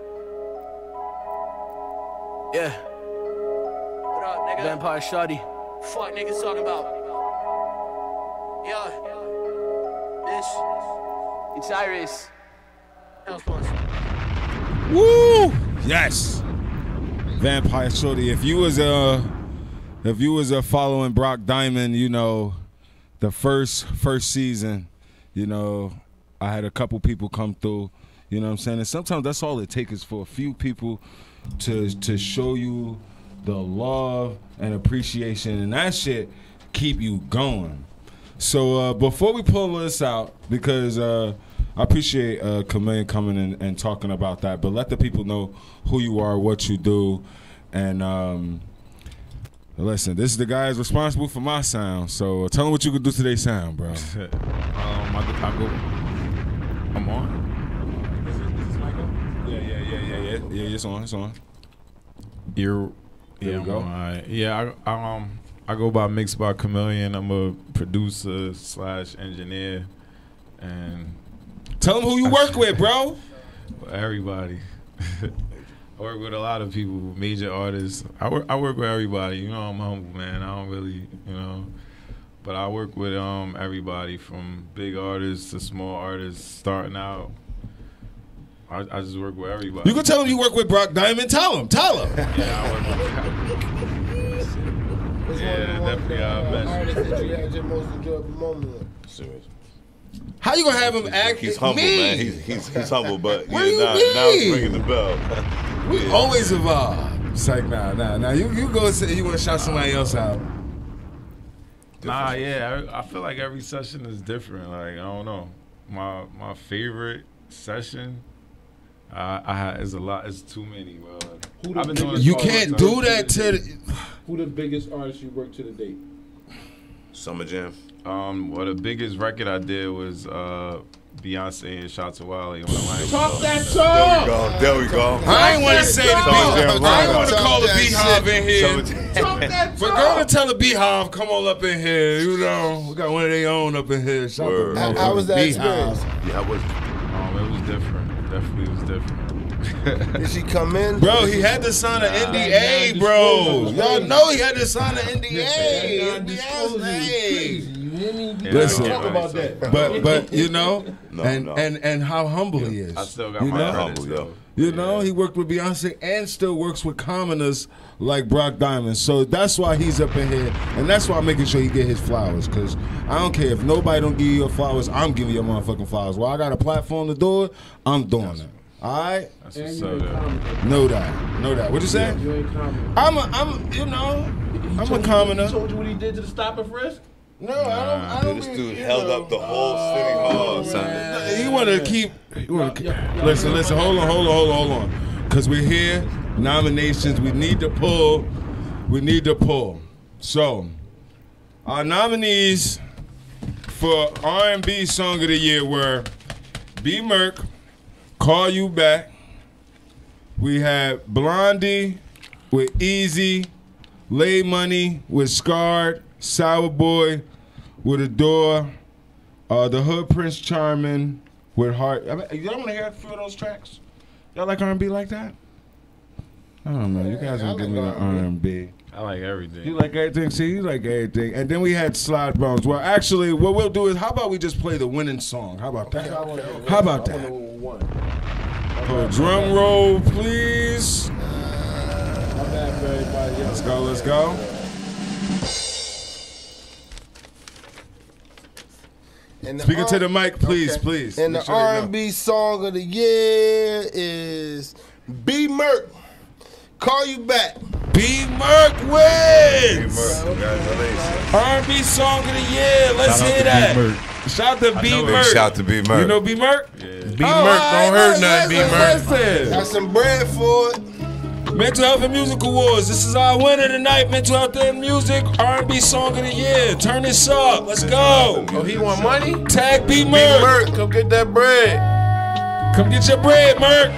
Yeah. What up, nigga? Vampire shawty. Fuck niggas talking about. Yeah. Bitch. It's Iris. Woo! Yes. Vampire Shorty. If you was following Brock Diamond, the first season, I had a couple people come through, you know what I'm saying? And sometimes that's all it takes is for a few people to show you the love and appreciation, and that shit keep you going. So before we pull this out, because I appreciate Kameen coming in and talking about that, but let the people know who you are, what you do, and listen, this is the guy who's responsible for my sound, so tell them what you could do to their sound, bro. I'm on. Is this mic on? Yeah, it's on. There we go. I go by Mixed by Chameleon. I'm a producer / engineer, and tell them who you work with, bro. Everybody. work with a lot of people, major artists. I work with everybody. You know, I'm humble, man. I don't really, you know. But I work with everybody from big artists to small artists starting out. I just work with everybody. You can tell him you work with Brock Diamond. Tell him. Yeah, I work with definitely. Artist that you had your most enjoyable moment with. Serious. How you gonna have him act? He's humble, me? man. He's humble, but What do you now mean? it's ringing the bell. We always evolve. It's like, nah. You go say you want to shout somebody else out. Nah, yeah. I feel like every session is different. Like, I don't know. My favorite session, is a lot. It's too many, bro. I've been doing this You for a can't long do time. that to the... Who the biggest artist you worked to the date? Summer Jam. Well, the biggest record I did was Beyonce and Shotta Wale. Talk that talk. There we go. I ain't want to say the Beehive. I ain't want to call the Beehive in here. Talk that But go and tell the Beehive, come on up in here. You know, we got one of their own up in here. Shout out to How was that Beehive. experience? Yeah, I was. It was different. Definitely was different. Did she come in? Bro, he had to sign an NDA, bro. Y'all know he had to sign an NDA. Listen, talk about that. but you know, No. and how humble he is. I still got You my know? credits, Humble, though. You know, he worked with Beyonce and still works with commoners like Brock Diamond. So that's why he's up in here, and that's why I'm making sure he get his flowers. Because I don't care if nobody don't give you your flowers, I'm giving you your motherfucking flowers. Well, I got a platform to do it, I'm doing it. All right? That's And what's you up, ain't though. comedy. Know that. What you say? You ain't comedy. I'm a commoner. He told you what he did to the stop and frisk? No, I don't. This dude held up the whole city hall, son. He want to keep. Listen. Hold on. Because we're here. Nominations. We need to pull. So, our nominees for R&B Song of the Year were B. Merck, Call You Back. We had Blondie with Easy, Lay Money with Scarred, Sour Boy with Adore, The Hood Prince Charming with Heart. I mean, y'all want to hear a few of those tracks? Y'all like R&B like that? I don't know. You guys don't give me the R&B. I like everything. You like everything? See, you like everything. And then we had Slide Bones. Well, actually, what we'll do is, how about we just play the winning song? How about that? How about that? Oh, drum roll, please. Let's go. Speaking to the mic, please, please. And the R&B Song of the Year is B. Merck, Call You Back. B. Merck wins. Congratulations. R&B Song of the Year. Let's hear that. Shout to B. Merck. Shout to B. Merck. You know B. Merck? B. Merck don't hurt nothing, B. Merck. Got some bread for it. Mental Health and Music Awards. This is our winner tonight. Mental Health and Music R&B Song of the Year. Turn this up. Let's go. Oh, he want money? Tag B. B. Merck. Merck, come get that bread. Come get your bread, Merck.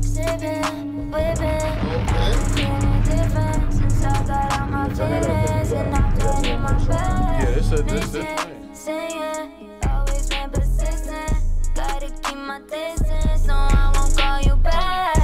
Yeah, this always been persistent. Gotta keep my distance, so I won't call you back.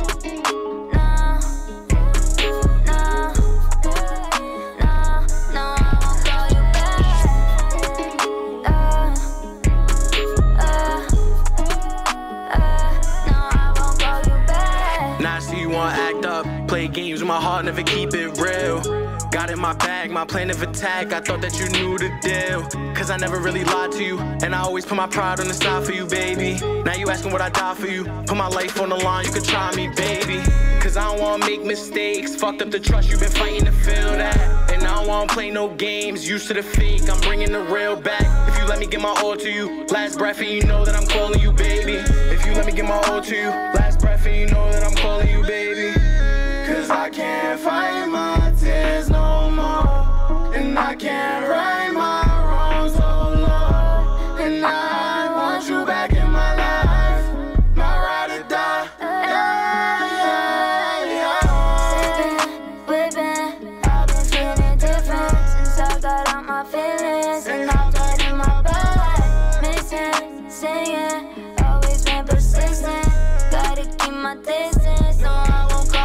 Now I see you wanna act up, play games with my heart, never keep it real. Got in my bag, my plan of attack, I thought that you knew the deal. Cause I never really lied to you, and I always put my pride on the side for you, baby. Now you asking what I die for you, put my life on the line, you can try me, baby. Cause I don't wanna make mistakes, fucked up the trust, you've been fighting to feel that. And I don't wanna play no games, used to the fake, I'm bringing the real back. If you let me give my all to you, last breath and you know that I'm calling you, baby. If you let me give my all to you, last breath and you know that I'm calling you, baby. Cause I can't fight my tears no more, and I can't right my wrongs so long. And I want you back in my life, my ride or die. I've been feeling different since I got out my feelings, and I'm getting my bag. Missing, singing, always been persistent. Gotta keep my distance, so I won't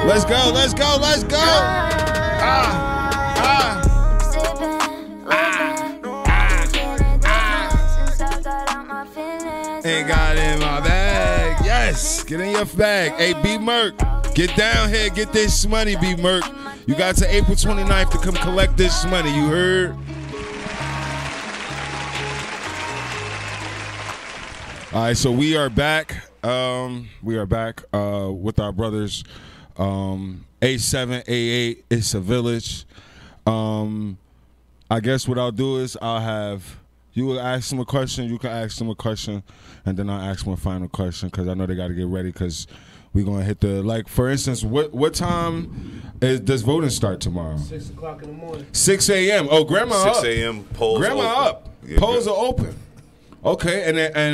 Let's go, let's go, let's go. Ain't got it in my bag. Yes, get in your bag. Hey, B Merc, get down here, get this money, B Merc. You got to April 29th to come collect this money. You heard? All right, so we are back. We are back with our brothers. A7, A8. It's a village. I guess what I'll do is I'll have you will ask them a question. You can ask them a question, and then I'll ask them a final question because I know they got to get ready because we're gonna hit the like. For instance, what time does voting start tomorrow? 6 o'clock in the morning. 6 a.m. Oh, grandma 6 up. 6 a.m. Polls grandma open. up. Yeah, polls are open. Okay,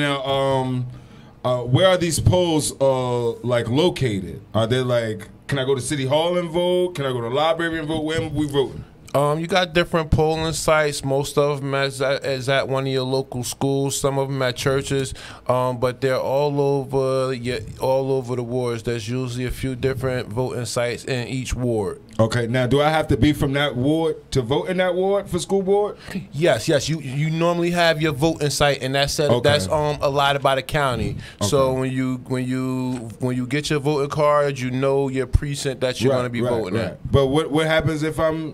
where are these polls like located? Are they like? Can I go to City Hall and vote? Can I go to the library and vote? Where are we voting? You got different polling sites. Most of them is at one of your local schools. Some of them at churches. But they're all over the wards. There's usually a few different voting sites in each ward. Okay. Now, do I have to be from that ward to vote in that ward for school board? Yes. You normally have your voting site, and that's allotted by the county. Okay. So when you get your voting card, you know your precinct that you're going to be voting at. But what happens if I'm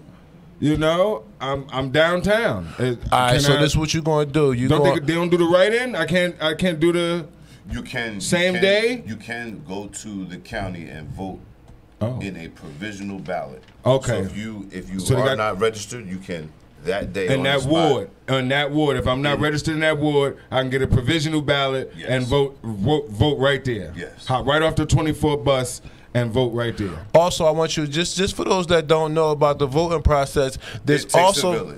downtown? All right, so this is what you're gonna do. They don't do the write-in? I can't do the. You can day. You can go to the county and vote in a provisional ballot. Okay. So if you are not registered, you can that day in that ward. On that ward, if I'm not registered in that ward, I can get a provisional ballot and vote right there. Yes. Hop right off the 24 bus. And vote right there. Also, I want you just for those that don't know about the voting process, there's also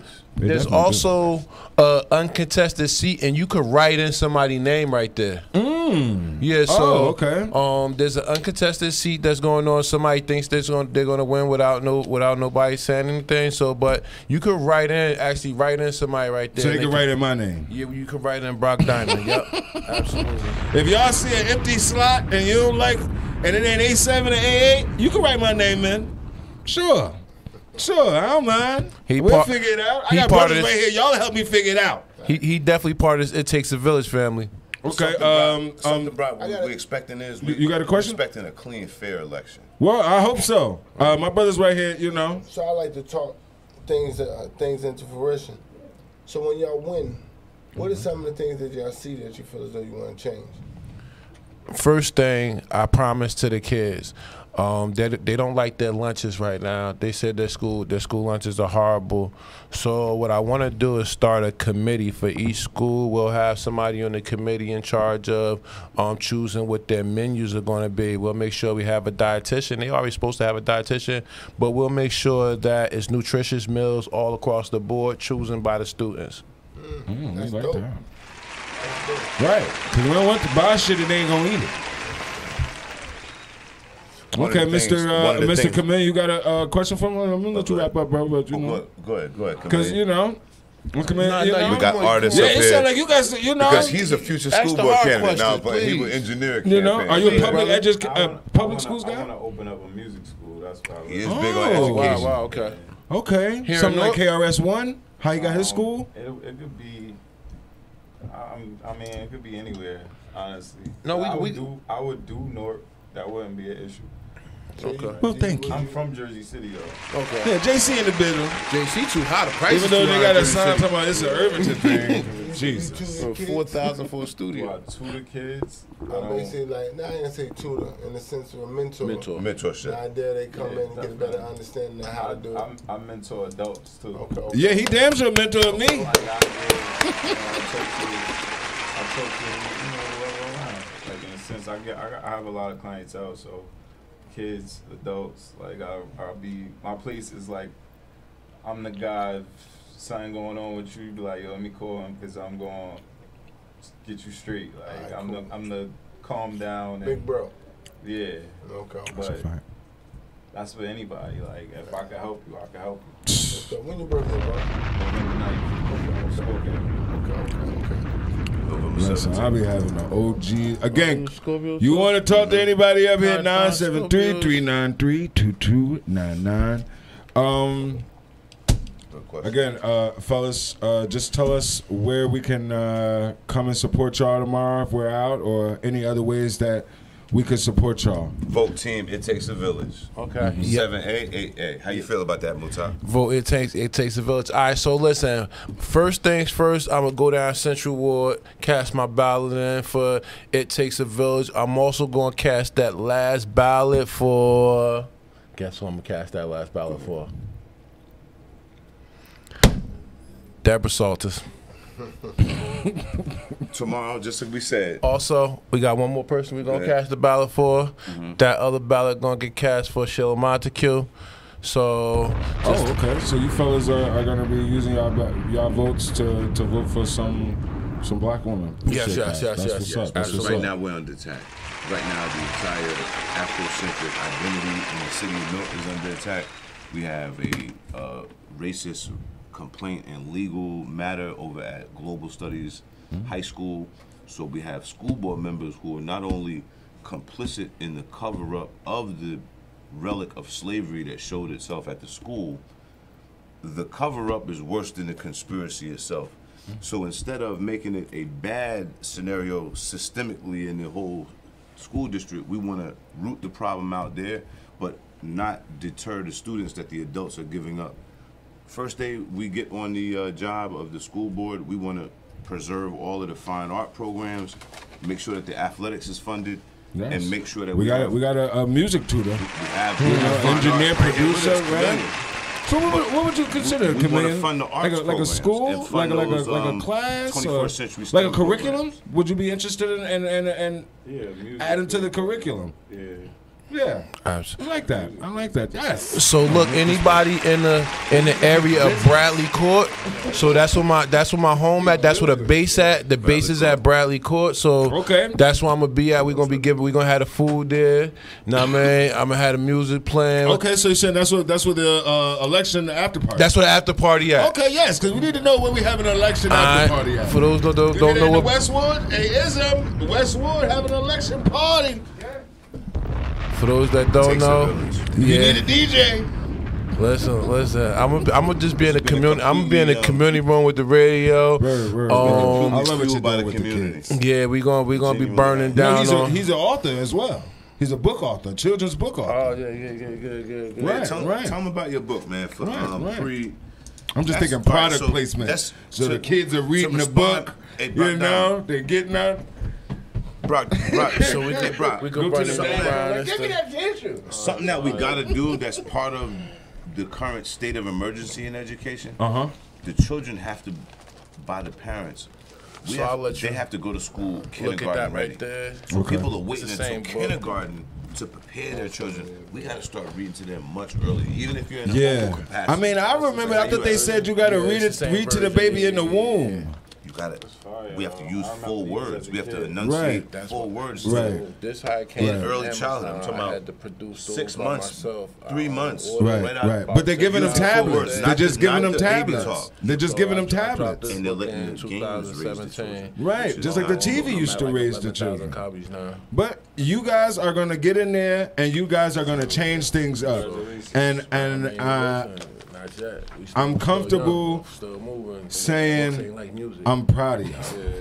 uncontested seat, and you could write in somebody's name right there. Yeah. So okay. There's an uncontested seat that's going on. Somebody thinks they're going to win without nobody saying anything. So, but you could write in somebody right there. So they can write in my name. Yeah, you can write in Brock Diamond. Yep, absolutely. If y'all see an empty slot and you don't like. And it ain't A7 or A8, you can write my name in. Sure, I don't mind. We'll figure it out. I got brothers right here. Y'all help me figure it out. He definitely part of this It Takes a Village family. Okay. We're expecting is you got a question? We're expecting a clean, fair election. Well, I hope so. My brother's right here. You know. So I like to talk things into fruition. So when y'all win, what are some of the things that y'all see that you feel as though you want to change? First thing I promised to the kids, they don't like their lunches right now. They said their school lunches are horrible. So what I want to do is start a committee for each school. We'll have somebody on the committee in charge of choosing what their menus are going to be. We'll make sure we have a dietitian. They already supposed to have a dietitian, but we'll make sure that it's nutritious meals all across the board, chosen by the students. That's like dope. that. Right, because we don't want to buy shit and they ain't gonna eat it. Okay, Mr. Camille, you got a question for me? I'm gonna let you wrap up, bro. But you know, go ahead. Because you know, we got artists up it here. sound like you guys, because he's a future school board candidate now, but he was engineer. You know, are you a public schools guy? I want to open up a music school. That's why he is big on education. Wow, okay. Something like KRS-One. How you got his school? It could be. I mean, it could be anywhere, honestly. No, I would do North. That wouldn't be an issue. Okay. Well, thank you. I'm from Jersey City, though. Okay. Yeah, JC in the building. JC too high. The price. Even though they got a sign talking about it's an Irvington thing. Jesus. $4,000 for a studio. Tutor kids. Basically, like, now I ain't say tutor in the sense of a mentor. Mentorship. Now there they come in and get a better understanding of how to do it. I mentor adults too. Okay. Yeah, he damn sure mentored me. I talk to whoever around. Like in a sense, I have a lot of clientele, so kids, adults, like I'll be. My place is like, I'm the guy. If something going on with you, be like, yo, let me call him because I'm going to get you straight. Like I'm the calm down. Big bro. Yeah. Okay. But that's for anybody. Like if I can help you, I can help you. So when your birthday, bro? November 9th. Let's Listen, I'll be having an OG. Again, you want to talk to anybody up here? 973-393-2299. Again, fellas, just tell us where we can come and support y'all tomorrow if we're out, or any other ways that we could support y'all. Vote team, It Takes a Village. Okay. 7A, 8A. How you feel about that, Muta? Vote It Takes a Village. All right, so listen, first things first, I'm going to go down Central Ward, cast my ballot in for It Takes a Village. I'm also going to cast that last ballot for, guess who I'm going to cast that last ballot for? Deborah Salters. Tomorrow, just like we said. Also, we got one more person we're going to cast the ballot for. That other ballot going to get cast for Sheila Montague. So, okay. So you fellas are going to be using y'all votes to vote for some black women. Yes. Right now we're under attack. Right now the entire Afrocentric identity in the city of North is under attack. We have a racist complaint and legal matter over at Global Studies High School. So we have school board members who are not only complicit in the cover-up of the relic of slavery that showed itself at the school, the cover-up is worse than the conspiracy itself. So instead of making it a bad scenario systemically in the whole school district, we want to root the problem out there, but not deter the students that the adults are giving up. First day we get on the job of the school board, we want to preserve all of the fine art programs, make sure that the athletics is funded, and make sure that we got a music tutor, engineer, producer, right? So what would you consider? We want to fund the arts like a school, like a class, 21st century like a curriculum? Would you be interested in adding to the curriculum? Yeah, I like that. Yes. So look, anybody in the area of Bradley Court. So that's where my home at. That's where the base at. The base is at Bradley Court. So that's where I'm gonna be at. We're gonna have the food there. Know what I mean? I'm gonna have the music playing. Okay, so you're saying that's where the election after party. That's where the after party at. Okay, yes, because we need to know where we have an election after party at. For those who don't know what Westwood, the Westwood have an election party. For those that don't know, you need a DJ. Listen. I'm gonna just be in the community. I'm gonna be in the community room with the radio. I love what you're doing with the kids. Yeah, we gonna be burning down. He's an author as well. He's a book author, children's book author. Oh yeah, good. Right, tell them about your book, man. For I'm just thinking product placement. So the kids are reading the book. You know, they're getting out. Brock, so we get Brock. We go to the give me that tissue. Something that we gotta do that's part of the current state of emergency in education. The children have to, by the parents, they have to go to school kindergarten ready. So people are waiting until kindergarten to prepare their children. We gotta start reading to them much earlier, even if you're in a local capacity. I mean, I remember after they said you gotta read to the baby in the womb. We have to use full words. We have to enunciate full words. This how it came in early childhood. I'm talking about 6 months, 3 months. Right. But they're giving them tablets. They're just giving them tablets. They're just giving them tablets. And they're letting the games raise the children. Right. Just like the TV used to raise the children. But you guys are going to get in there and you guys are going to change things up. And I'm comfortable saying I'm proud of y'all.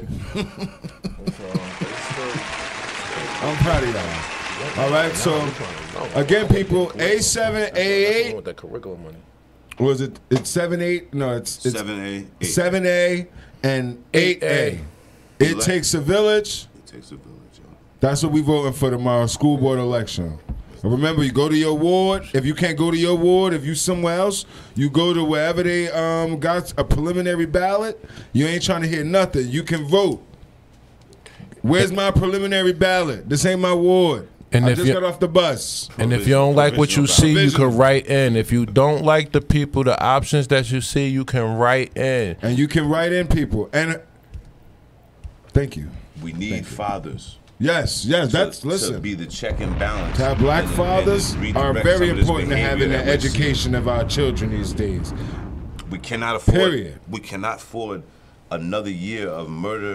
I'm proud of y'all. All right, so again, people, A7, A8. Want that curriculum money? Was it? It's 7, 8. No, it's 7A, 7A and 8A. It takes a village. It takes a village. That's what we voting for tomorrow, school board election. Remember, you go to your ward. If you can't go to your ward, if you somewhere else, you go to wherever they got a preliminary ballot. You ain't trying to hear nothing. You can vote. Where's my preliminary ballot? This ain't my ward. I just got off the bus. And if you don't like what you see, you can write in. If you don't like the people, the options that you see, you can write in. And you can write in, people. And thank you. We need fathers. Yes, listen. To be the check and balance. To have black fathers are very important to have in the education of our children these days. We cannot afford. We cannot afford another year of murder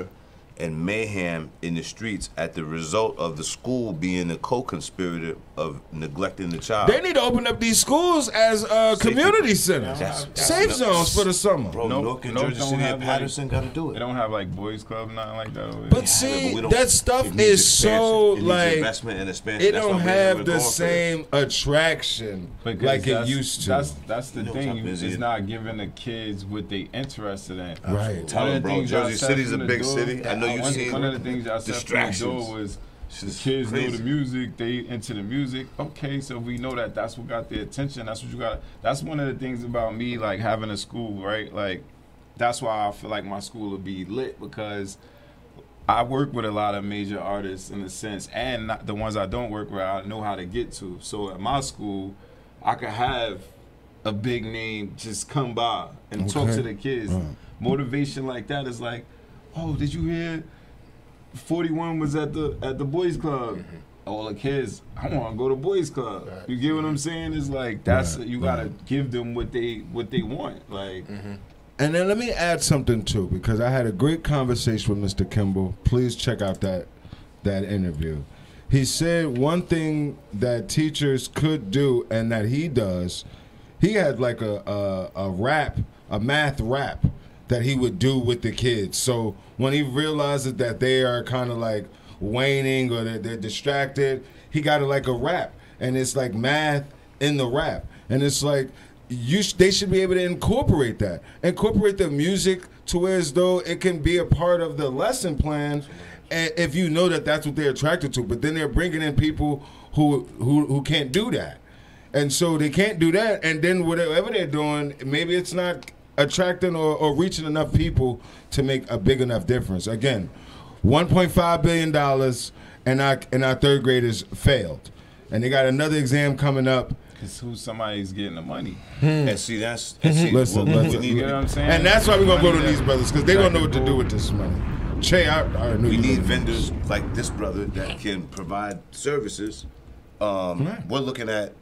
and mayhem in the streets at the result of the school being a co-conspirator of neglecting the child. They need to open up these schools as community centers, safe zones for the summer. Bro, Newark and Jersey City and Patterson got to do it. They don't have like boys club, nothing like that over there. But see, that stuff is so like investment and expansion. It don't have the same attraction like it used to. That's the thing. It's not giving the kids what they interested in. Right. Tell them, bro. Jersey City's a big city. I know you've seen one of the things I said from the door was the kids know the music, they into the music. Okay, so we know that that's what got their attention. That's what you got. That's one of the things about me, like having a school, right? Like that's why I feel like my school will be lit, because I work with a lot of major artists in a sense, and not the ones I don't work with, I know how to get to. So at my school, I could have a big name just come by and talk to the kids. Motivation like that is like, oh, did you hear 41 was at the boys club? All the kids, I want to go to boys club. You get what I'm saying? It's like that's you gotta give them what they want. Like, and then let me add something too, because I had a great conversation with Mr. Kimball. Please check out that interview. He said one thing that teachers could do and that he does. He had like a math rap that he would do with the kids. So when he realizes that they are kind of like waning or they're distracted, he got it like a rap, and it's like math in the rap, and it's like they should be able to incorporate the music to where as though it can be a part of the lesson plan, and if you know that that's what they're attracted to. But then they're bringing in people who can't do that, and so they can't do that, and then whatever they're doing, maybe it's not attracting or reaching enough people to make a big enough difference. Again, $1.5 billion and our third graders failed, and they got another exam coming up. Because somebody's getting the money. And see, that's listen. You know what I'm saying? And that's why we're gonna go to these brothers, because they're gonna know what to do with this money. Che, I knew we you need were- vendors like this brother that can provide services. We're looking at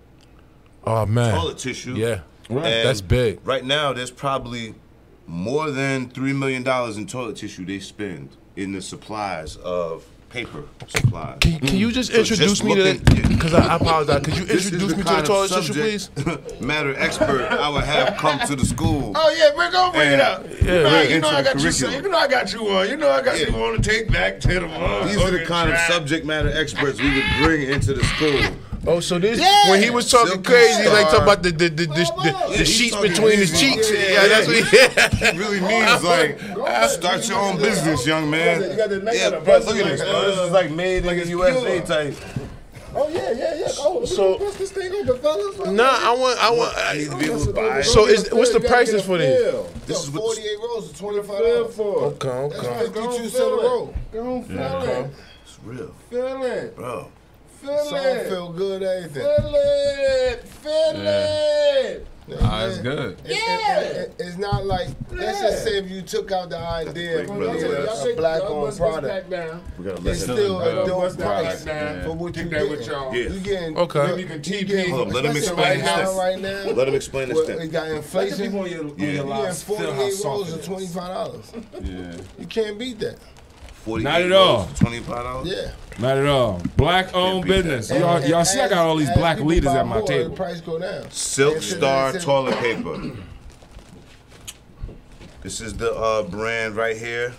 toilet tissue. Yeah. And That's big. Right now, there's probably more than $3 million in toilet tissue they spend in the supplies of paper supplies. Can you just introduce me to that? Because I apologize. Could you introduce me to the toilet tissue, please? Matter expert I would have come to the school. Oh yeah, we're gonna bring it up. You know I got you. curriculum. You know I got you on. You know I got you on to take back to the one. These are the kind of subject matter experts we would bring into the school. Oh, so this when he was talking crazy, like talking about the sheets between his cheeks. Yeah, that's what he really means. Like, start your own business, young man. Yeah, but look at this. This is like made in the USA type. Oh yeah. Oh, so what's this thing open, fellas? I need to be able to buy it. So what's the prices for this? This is 48 rolls of $25 for. Okay. That's 52 cents a roll. Don't feel it. It's real, Feel it. bro. So I feel good, everything. Feel it. It's good. It's not like, let's just say if you took out the idea of a black-owned product, it's still a dope price for what you get. You getting, okay. You getting, Hold up, let him explain this. right now. Let him explain this. We got inflation. You getting 48 rolls of $25. Yeah. You can't beat that. Not at all. $25. Yeah. Not at all. Black-owned business. Y'all see I got all these black leaders at my table. The price go down. Silk Star toilet paper. This is the brand right here.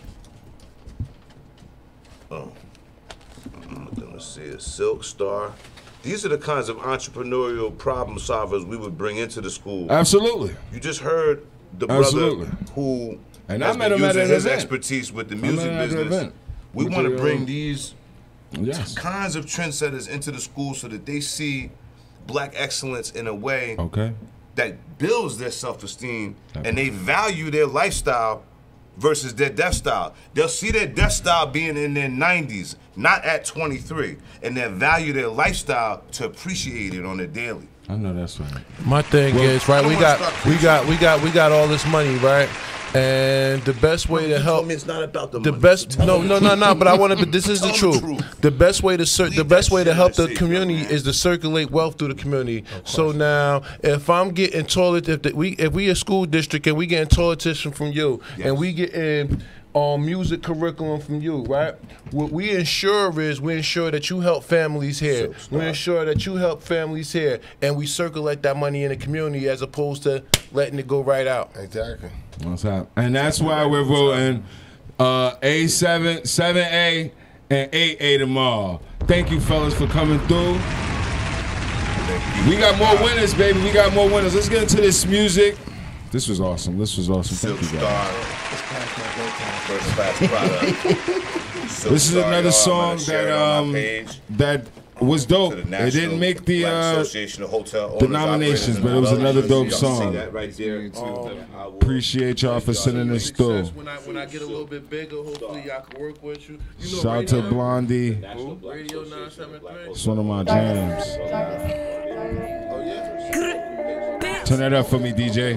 Oh, I'm gonna see it. Silk Star. These are the kinds of entrepreneurial problem solvers we would bring into the school. Absolutely. You just heard the brother who and has I met been him at using an his event. expertise with the I music met him at the business. event. We want to bring these kinds of trendsetters into the school so that they see black excellence in a way that builds their self-esteem and they value their lifestyle versus their death style. They'll see their death style being in their 90s, not at 23, and they'll value their lifestyle to appreciate it on a daily. I know that's right. My thing is, right, we got all this money, right? And the best way to help it's not about the money. No, but I want to. But this is the truth. The best way to help the community is to circulate wealth through the community. So now, if I'm getting toilet, if we a school district and we getting toilet tissue from you, and we getting music curriculum from you, right? What we ensure is we ensure that you help families here. We ensure that you help families here, and we circulate that money in the community as opposed to letting it go right out. Exactly. What's up? And that's why we're voting A7, 7A, and 8A tomorrow. Thank you, fellas, for coming through. We got more winners, baby. We got more winners. Let's get into this music. This was awesome. This was awesome. Thank you, guys. First class product. This is another song that was dope. It didn't make the nominations, but it was another dope song. Appreciate y'all for sending this through. When I get a little bit bigger, hopefully I can work with you. Shout out to Blondie. Radio 973. It's one of my jams. Turn that up for me, DJ.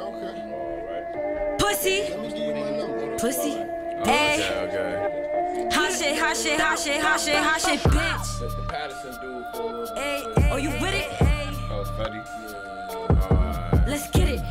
Pussy. Hey. Hot shit, bitch. Hey, oh, you with it? Let's get it.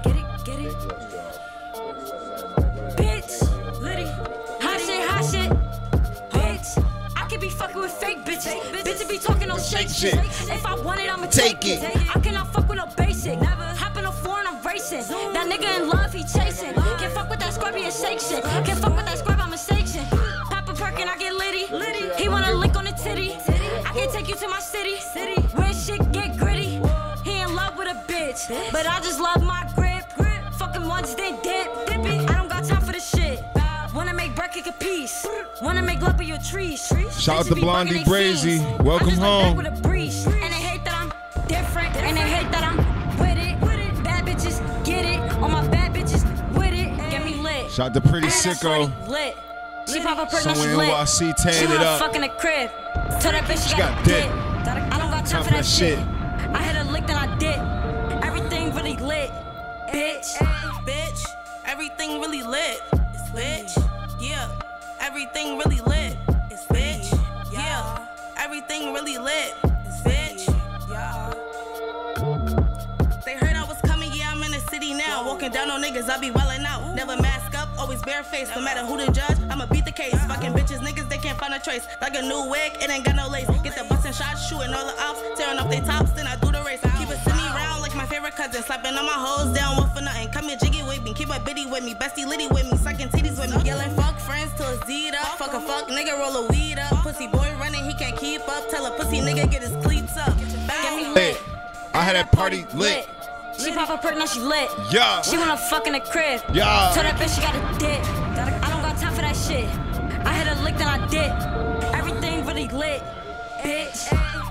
Bitch, litty. Hot shit, bitch. I could be fucking with fake bitches. Bitches be talking no shake shit. If I want it, I'ma take it. I cannot fuck with no basic. Never hop in a foreign, I'm racing. That nigga in love, he chasing. Can't fuck with that scrubby and shake shit. Can't fuck with that scrub, I'm a section. Pop a perk and I get litty. He wanna lick on the titty. I can take you to my city. Where shit get gritty. He in love with a bitch, but I just love my grip. Fucking once, then dip. I don't got time for this shit. Wanna make bread, kick a piece. Wanna make love with your trees. Shout out to Blondie Brazy. Welcome home. And they hate that I'm different. And they hate that I'm with it. Bad bitches, get it. All my bad bitches, with it. Get me lit. Shout out to Pretty Sicko. Lit. She pop a perk, now she Somewhere lit. NYC, She tan it wanna up. fuck in the crib. Tell that bitch she got dick. I don't got time for that shit. I hit a lick, then I dip. Everything really lit. Bitch. Everything really lit. Bitch. Yeah. Everything really lit. Bitch. Yeah. Everything really lit. Bitch. Yeah. They heard I was coming, yeah, I'm in the city now. Walking down on niggas, I be wildin' out. Never mask up, always barefaced. No matter who the judge, I'ma beat the case. Fucking bitches, niggas, they can't find a trace. Like a new wig, it ain't got no lace. Get the bustin' shots, shooting all the ops, tearing off their tops, then I do the race. Keep it semi round like my favorite cousin, slapping on my hoes down, one for nothing. Come here, jiggy with me, keep my bitty with me, bestie litty with me, sucking titties with me. Yelling fuck friends till it's D'd up. Fuck a fuck nigga, roll a weed up. Pussy boy running, he can't keep up. Tell a pussy nigga get his cleats up. Get me lit. I had that party lit. She pop a perk, now she lit. Yeah. She wanna fuck in the crib. Yeah. Tell that bitch she got a dick. I don't got time for that shit. I hit a lick, then I dip. Everything really lit. Bitch.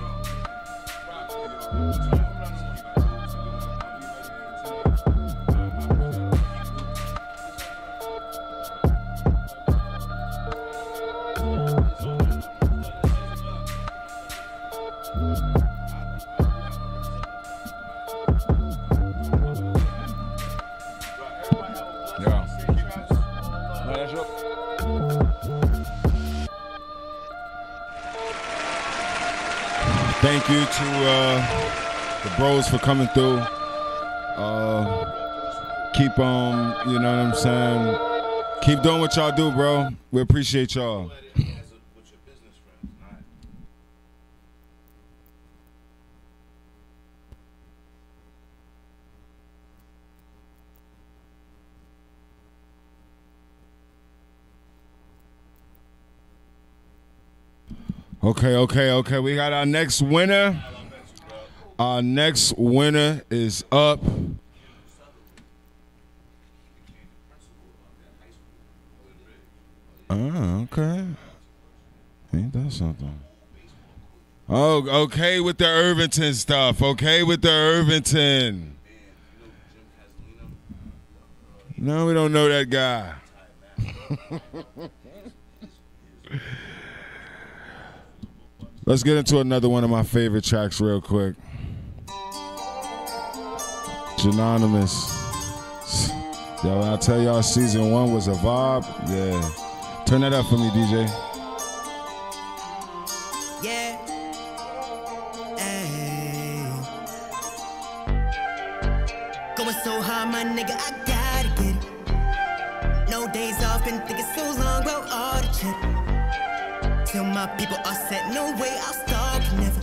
Thank you to the bros for coming through. Keep on, you know what I'm saying? Keep doing what y'all do, bro. We appreciate y'all. Okay. We got our next winner. Our next winner is up. Okay. Ain't that something? Oh, okay with the Irvington stuff. Okay with the Irvington. No, we don't know that guy. Let's get into another one of my favorite tracks real quick. Anonymous. Yo, when I tell y'all season 1 was a vibe, yeah. Turn that up for me, DJ. Yeah. Ay. Going so hard, my nigga, I gotta get it. No days off, been thinking so long about all the chip. Till my people are set, no way I'll stop, never.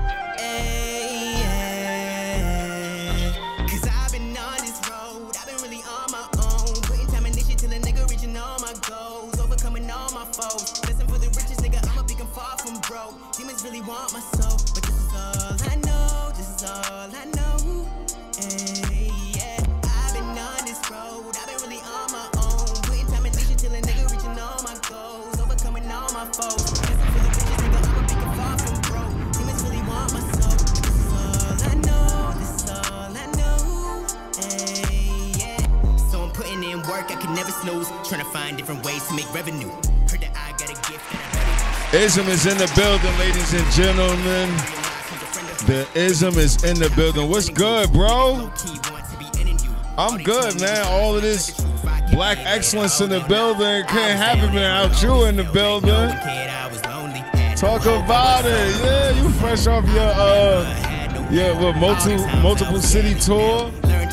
Cause I've been on this road, I've been really on my own. Putting time and nation till a nigga reaching all my goals. Overcoming all my foes. Listen for the richest nigga, I'ma be far from broke. Demons really want my soul, but this is all I know, this is all I know. Yeah, I've been on this road, I've been really on my own. Putting time and nation till a nigga reaching all my goals. Overcoming all my foes. Listen for the richest nigga, I'ma be far from broke. Demons really want my soul, but this is all I know, this is all I know. Yeah, so I'm putting in work, I can never snooze. Trying to find different ways to make revenue. Heard that I got a gift that Ism is in the building, ladies and gentlemen. The Ism is in the building. What's good, bro? I'm good, man. All of this black excellence in the building. Can't happen without you in the building. Talk about it. Yeah, you fresh off your multiple city tour.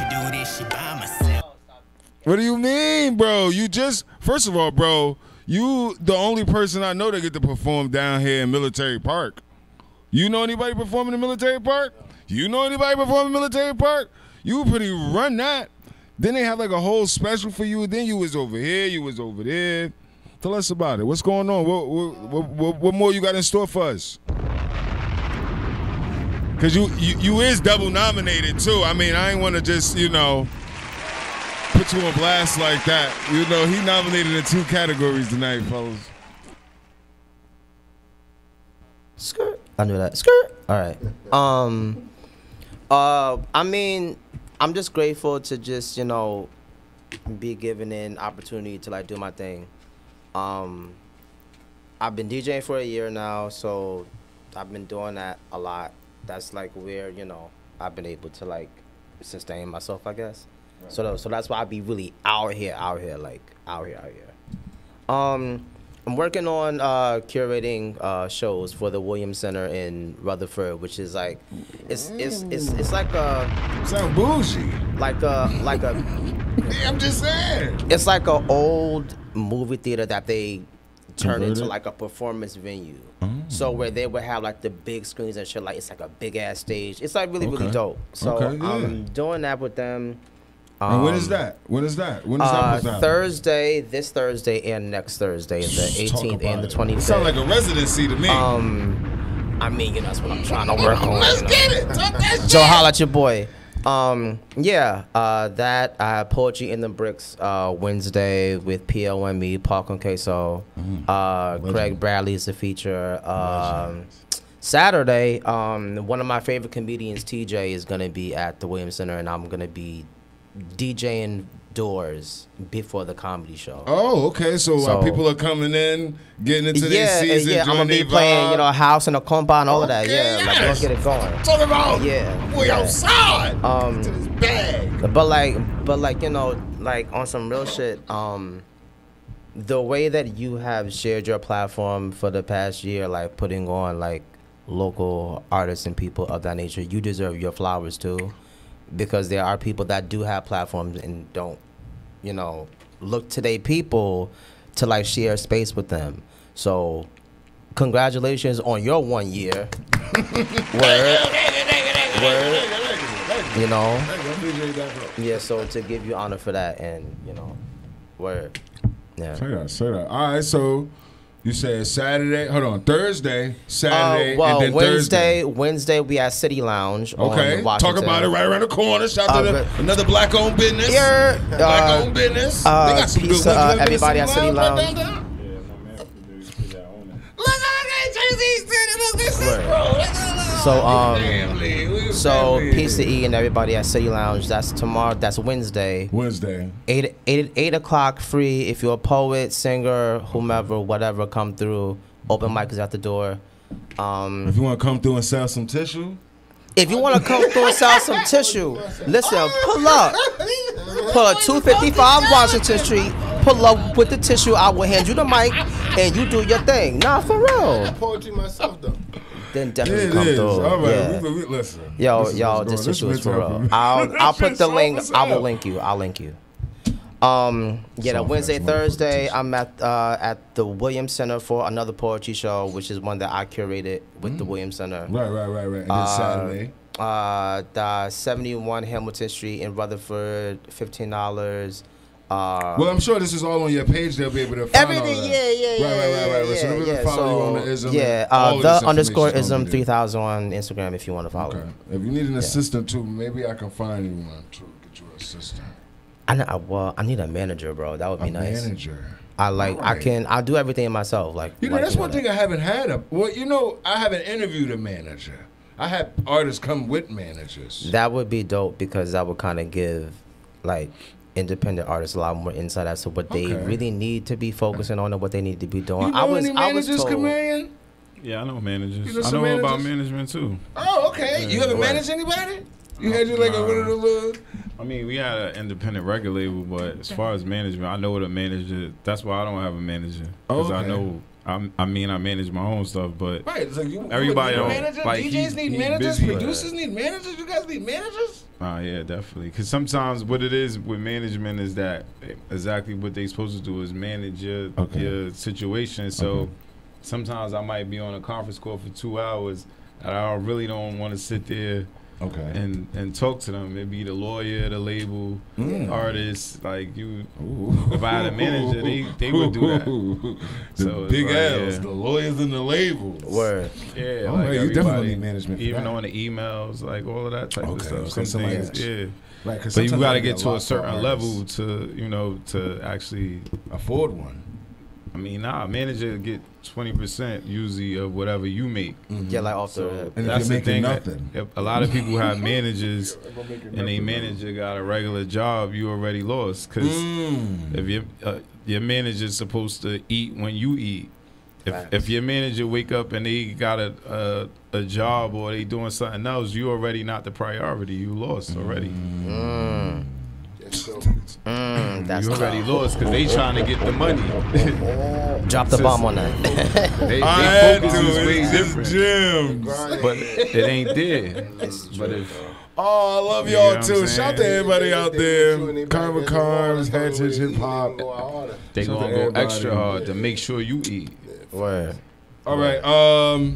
What do you mean, bro? You just, first of all, bro, you the only person I know that get to perform down here in Military Park. You know anybody performing in Military Park? You know anybody performing in Military Park? You pretty run that. Then they have like a whole special for you. Then you was over here, you was over there. Tell us about it. What's going on? What more you got in store for us? Cause you is double nominated too. I mean, I ain't want to just put you on blast like that. He nominated in 2 categories tonight, fellas. Skirt. I knew that. Skirt. All right. I mean, I'm just grateful to just, be given an opportunity to do my thing. I've been DJing for a year now, so I've been doing that a lot. That's where, I've been able to sustain myself, I guess. Right. So that's why I be really out here. I'm working on curating shows for the Williams Center in Rutherford, which is it's like a sound bougie. Like a yeah, I'm just saying. It's like a old movie theater that they turned into a performance venue. So where they would have the big screens and shit, it's a big ass stage. It's really dope. So I'm doing that with them. And when is that? When is that Thursday, this Thursday, and next Thursday, the 18th and the 25th. Sound like a residency to me. I mean, that's what I'm trying to work on. Let's get it. Talk that shit. Joe, holla at your boy. That I have Poetry in the Bricks Wednesday with PLME, Paul Conqueso. Craig Bradley is the feature. Saturday, one of my favorite comedians, TJ, is going to be at the Williams Center, and I'm going to be DJing doors before the comedy show. Oh, okay. So while people are coming in, getting into their season, I'm gonna be playing, house and a compa and all of that. Yeah, yes. Let's get it going. Talk about we outside. To this bag. But on some real shit. The way that you have shared your platform for the past year, putting on local artists and people of that nature, you deserve your flowers too. Because there are people that do have platforms and don't, look to their people to share space with them. So, congratulations on your 1 year. Word. Yeah. So to give you honor for that, and word. Yeah. Say that. All right. So. You said Saturday. Hold on, Thursday, Saturday, and then Wednesday we at City Lounge. Okay, on Washington. Talk about it right around the corner. Shout out to another black-owned business. Yeah, black-owned business. They got some peace, good everybody at City Lounge. So peace to E and everybody at City Lounge. That's tomorrow. That's Wednesday. 8 o'clock free. If you're a poet, singer, whomever, whatever, come through. Open mic is at the door. If you want to come through and sell some tissue. If you want to come through and sell some tissue, listen, pull up. Pull up 255 Washington Street. Pull up with the tissue. I will hand you the mic and you do your thing. Nah, for real. Poetry myself though. Then definitely come through. All right, yeah. listen. Y'all, this tissue is for real. I'll put the link. I will link you. I'll link you. Yeah, the Wednesday, Thursday, I'm at the Williams Center for another poetry show, which is one that I curated with the Williams Center. Right. And then Saturday? The 71 Hamilton Street in Rutherford, $15. Well, I'm sure this is all on your page. They'll be able to find everything. all that. Right. So they're going to follow you on the ism. Yeah, all the this underscore information ism 3000 on Instagram if you want to follow. Okay. If you need an assistant too, maybe I can find you one to get you an assistant. I need a manager, bro. That would be nice. A manager. I'll do everything myself. Like, that's one thing I haven't had. I haven't interviewed a manager. I had artists come with managers. That would be dope because that would kind of give, like, independent artists a lot more insight as to what they really need to be focusing on and what they need to be doing. You know any managers, Chameleon? Yeah, I know managers. You know I know managers? about management too. Oh, okay. Yeah. You ever managed anybody? You had you like one of the little... I mean, we had an independent record label, but as far as management, I know what a manager. That's why I don't have a manager because I know. I manage my own stuff, but everybody don't. Like, DJs need managers, producers need managers. You guys need managers. Yeah, definitely. Because sometimes what it is with management is that exactly what they supposed to do is manage your situation. So sometimes I might be on a conference call for 2 hours, and I really don't want to sit there. And talk to them. It'd be the lawyer, the label, artists. Like you, if I had a manager, they would do that. The big L's, the lawyers and the labels. Word. Yeah, you definitely need management. Even on the emails, like all of that type of stuff. Some things, Right, but you got to get to a certain level to actually afford one. I mean, a manager get 20% usually of whatever you make. Yeah, like off the. And that's if you're the making thing. nothing. A lot of people have managers, and a manager got a regular job. You already lost because if your manager's supposed to eat when you eat. If your manager wake up and they got a job or they doing something else, you already not the priority. You lost already. That's you already lost because they trying to get the money. Drop the bomb on that. they focus is way different. But it ain't there. But I love y'all too. Shout out to everybody out there. Karma Carbs, Heritage Hip Hop. They gonna go extra hard to make sure you eat. Word. All right.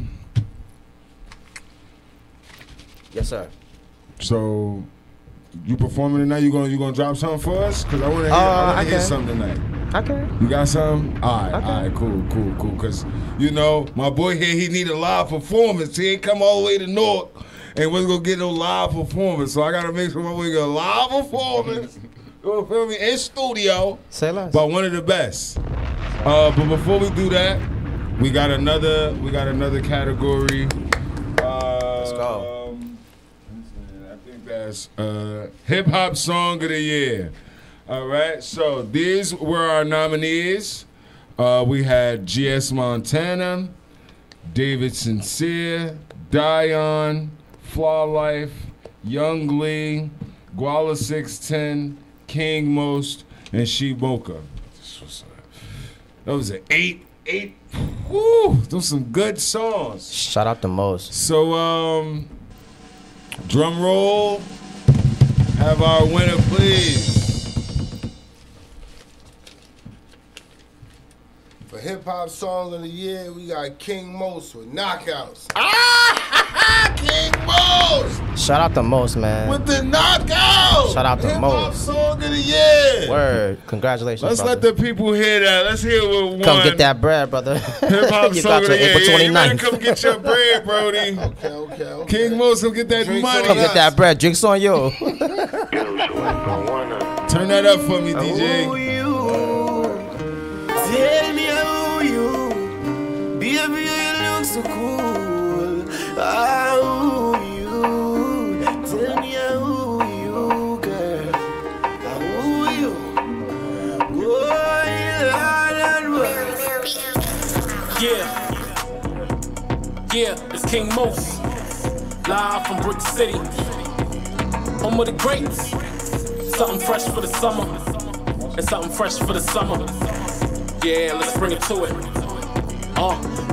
Yes, sir. So, you performing tonight? You gonna drop something for us? Cause I wanna hear something tonight. Okay. You got something? All right, cool. Cause my boy here, he need a live performance. He ain't come all the way to North and wasn't gonna get no live performance. So I gotta make sure my boy get a live performance. You feel me? In studio. Say less. But one of the best. But before we do that, we got another category. Let's go. That's Hip Hop Song of the Year. All right, so these were our nominees. We had G.S. Montana, David Sincere, Dion, Flaw Life, Young Lee, Guala 610, King Most, and She Mocha. That was an eight. Woo, those some good songs. Shout out to Most. So, drum roll. Have our winner, please. For Hip Hop Song of the Year, we got King Most with Knockouts. King Most! Shout out to Most, man. With the Knockouts! Shout out to Hip Most. Hop Song of the Year! Word. Congratulations, Let's brother. let the people hear that. Let's hear what one. Come get that bread, brother. Hip Hop You Song got of the your Year. April Yeah, you better 29th. come get your bread, Brody. Okay. King Most, come get that money. Come get that bread. Drinks on you. Turn that up for me, DJ. Tell me how you, baby, you look so cool. How you, tell me how you, girl. How you, Yeah, it's King Most, live from Brick City, home of the greats. Something fresh for the summer, and something fresh for the summer. Yeah, let's bring it to it.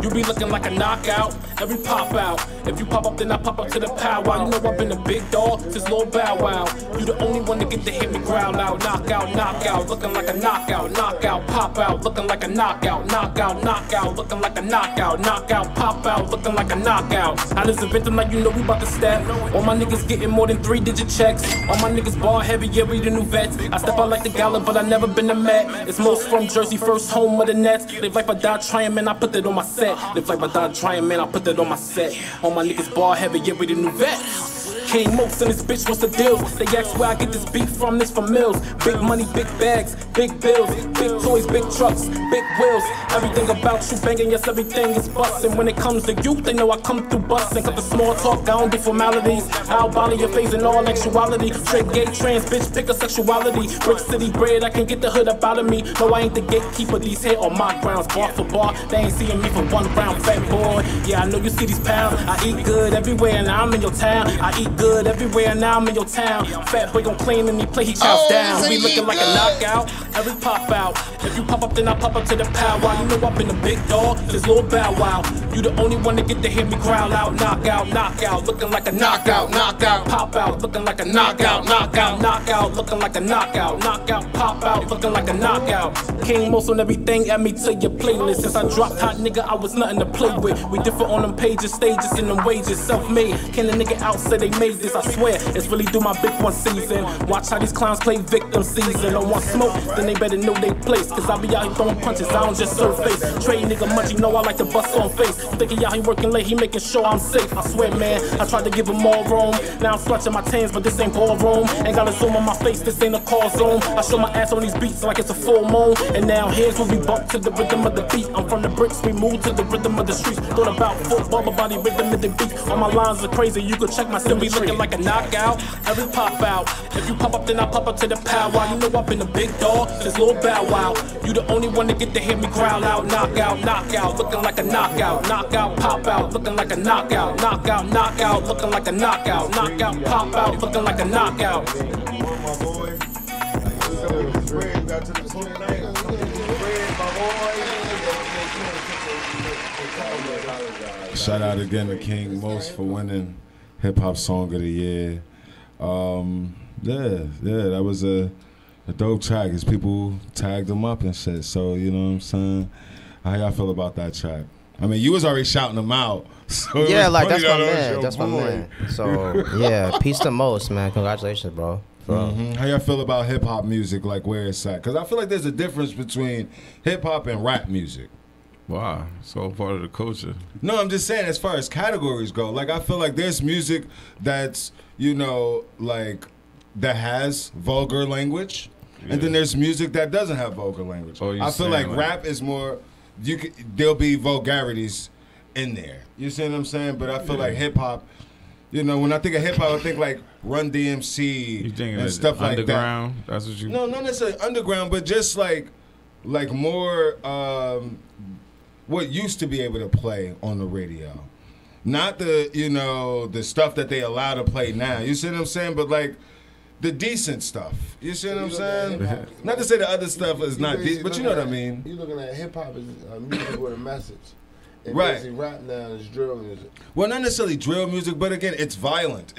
You be looking like a knockout, every pop out. If you pop up, then I pop up to the powwow. You know I've been a big dog since Lil Bow Wow. You the only one to get to hit me growl out. Knockout, knockout, looking like a knockout. Knockout, pop out, looking like a knockout. Knockout, knockout, looking like a knockout. Knockout, pop out, looking like a knockout. I just event them like you know we bout to step. All my niggas getting more than 3-digit checks. All my niggas ball heavy, yeah, we the new vets. I step out like the gala, but I never been a Met. It's most from Jersey, first home of the Nets. Live like I die trying, man, I put that on my set. Live like I die trying, man, I put that on my set. All my niggas ball heavy, yeah, we the new vets. King Mopes and this bitch, what's the deal? They ask where I get this beef from, this from Mills. Big money, big bags, big bills, big toys, big trucks, big wheels. Everything about you banging, yes, everything is bustin'. When it comes to you, they know I come through bustin'. Cut the small talk, I don't do formalities. I'll bother your face in all actuality. Straight gay, trans, bitch, pick a sexuality. Brick City bread, I can get the hood up out of me. No, I ain't the gatekeeper, these here on my grounds. Bar for bar, they ain't seeing me for one round, fat boy. Yeah, I know you see these pounds. I eat good everywhere and I'm in your town. I eat good everywhere and now I'm in your town. Fat boy gon' claim and he play, he chops down. We looking like a knockout, every pop out. If you pop up, then I pop up to the powwow. You know I've been a big dog, this Lil Bow Wow. You the only one to get to hear me growl out. Knockout, knockout, looking like a knockout. Knockout, pop out, looking like a knockout. Knockout, knockout, looking like a knockout. Knockout, pop out, looking like a knockout. King Most on everything, add me to your playlist. Since I dropped Hot Nigga, I was nothing to play with. We differ on them pages, stages, and them wages. Self-made, can a nigga out say they made this? I swear, it's really do my big one season. Watch how these clowns play victim season. Don't want smoke, then they better know they place. Cause I be out here throwing punches, I don't just serve face. Trade nigga much, you know I like to bust on face. You think he out here working late, he making sure I'm safe. I swear, man, I tried to give him all room. Now I'm scratching my tans, but this ain't ballroom. Ain't got a zoom on my face, this ain't a call zone. I show my ass on these beats like it's a full moon. And now here's where we bump to the rhythm of the beat. I'm from the bricks, we move to the rhythm of the streets. Thought about football, but body rhythm of the beat. All my lines are crazy, you could check my symmetry. Looking like a knockout, every pop out. If you pop up, then I pop up to the powwow. You know I've been a big dog, this Lil Bow Wow. You the only one to get to hear me growl out. Knockout, knockout, looking like a knockout. Knockout, pop out, looking like a knockout. Knockout, knockout, looking like a knockout. Knockout, pop out, looking like a knockout. Shout out again to King Most for winning Hip Hop Song of the Year. That was a dope track. His people tagged him up and shit. So, you know what I'm saying? How y'all feel about that track? I mean, you was already shouting him out. So yeah, like that's my man. That's my man. So yeah, peace to Most, man. Congratulations, bro. How y'all feel about hip hop music, like where it's at? Because I feel like there's a difference between hip hop and rap music. Wow, it's all part of the culture. No, I'm just saying as far as categories go. Like I feel like there's music that's, you know, like that has vulgar language, and then there's music that doesn't have vulgar language. I feel like rap is more. There'll be vulgarities in there. You see what I'm saying? But I feel like hip hop. You know, when I think of hip hop, I think like Run DMC and stuff like that. Underground? That's what you. No, not necessarily underground, but just like more. What used to be able to play on the radio. Not the, you know, the stuff that they allow to play now. You see what I'm saying? But like the decent stuff. You see what I'm saying? Not to say the other stuff is not decent, but you know what I mean. You're looking at hip hop as music with a message. And right. Basically rap now is drill music. Well, not necessarily drill music, but again, it's violent.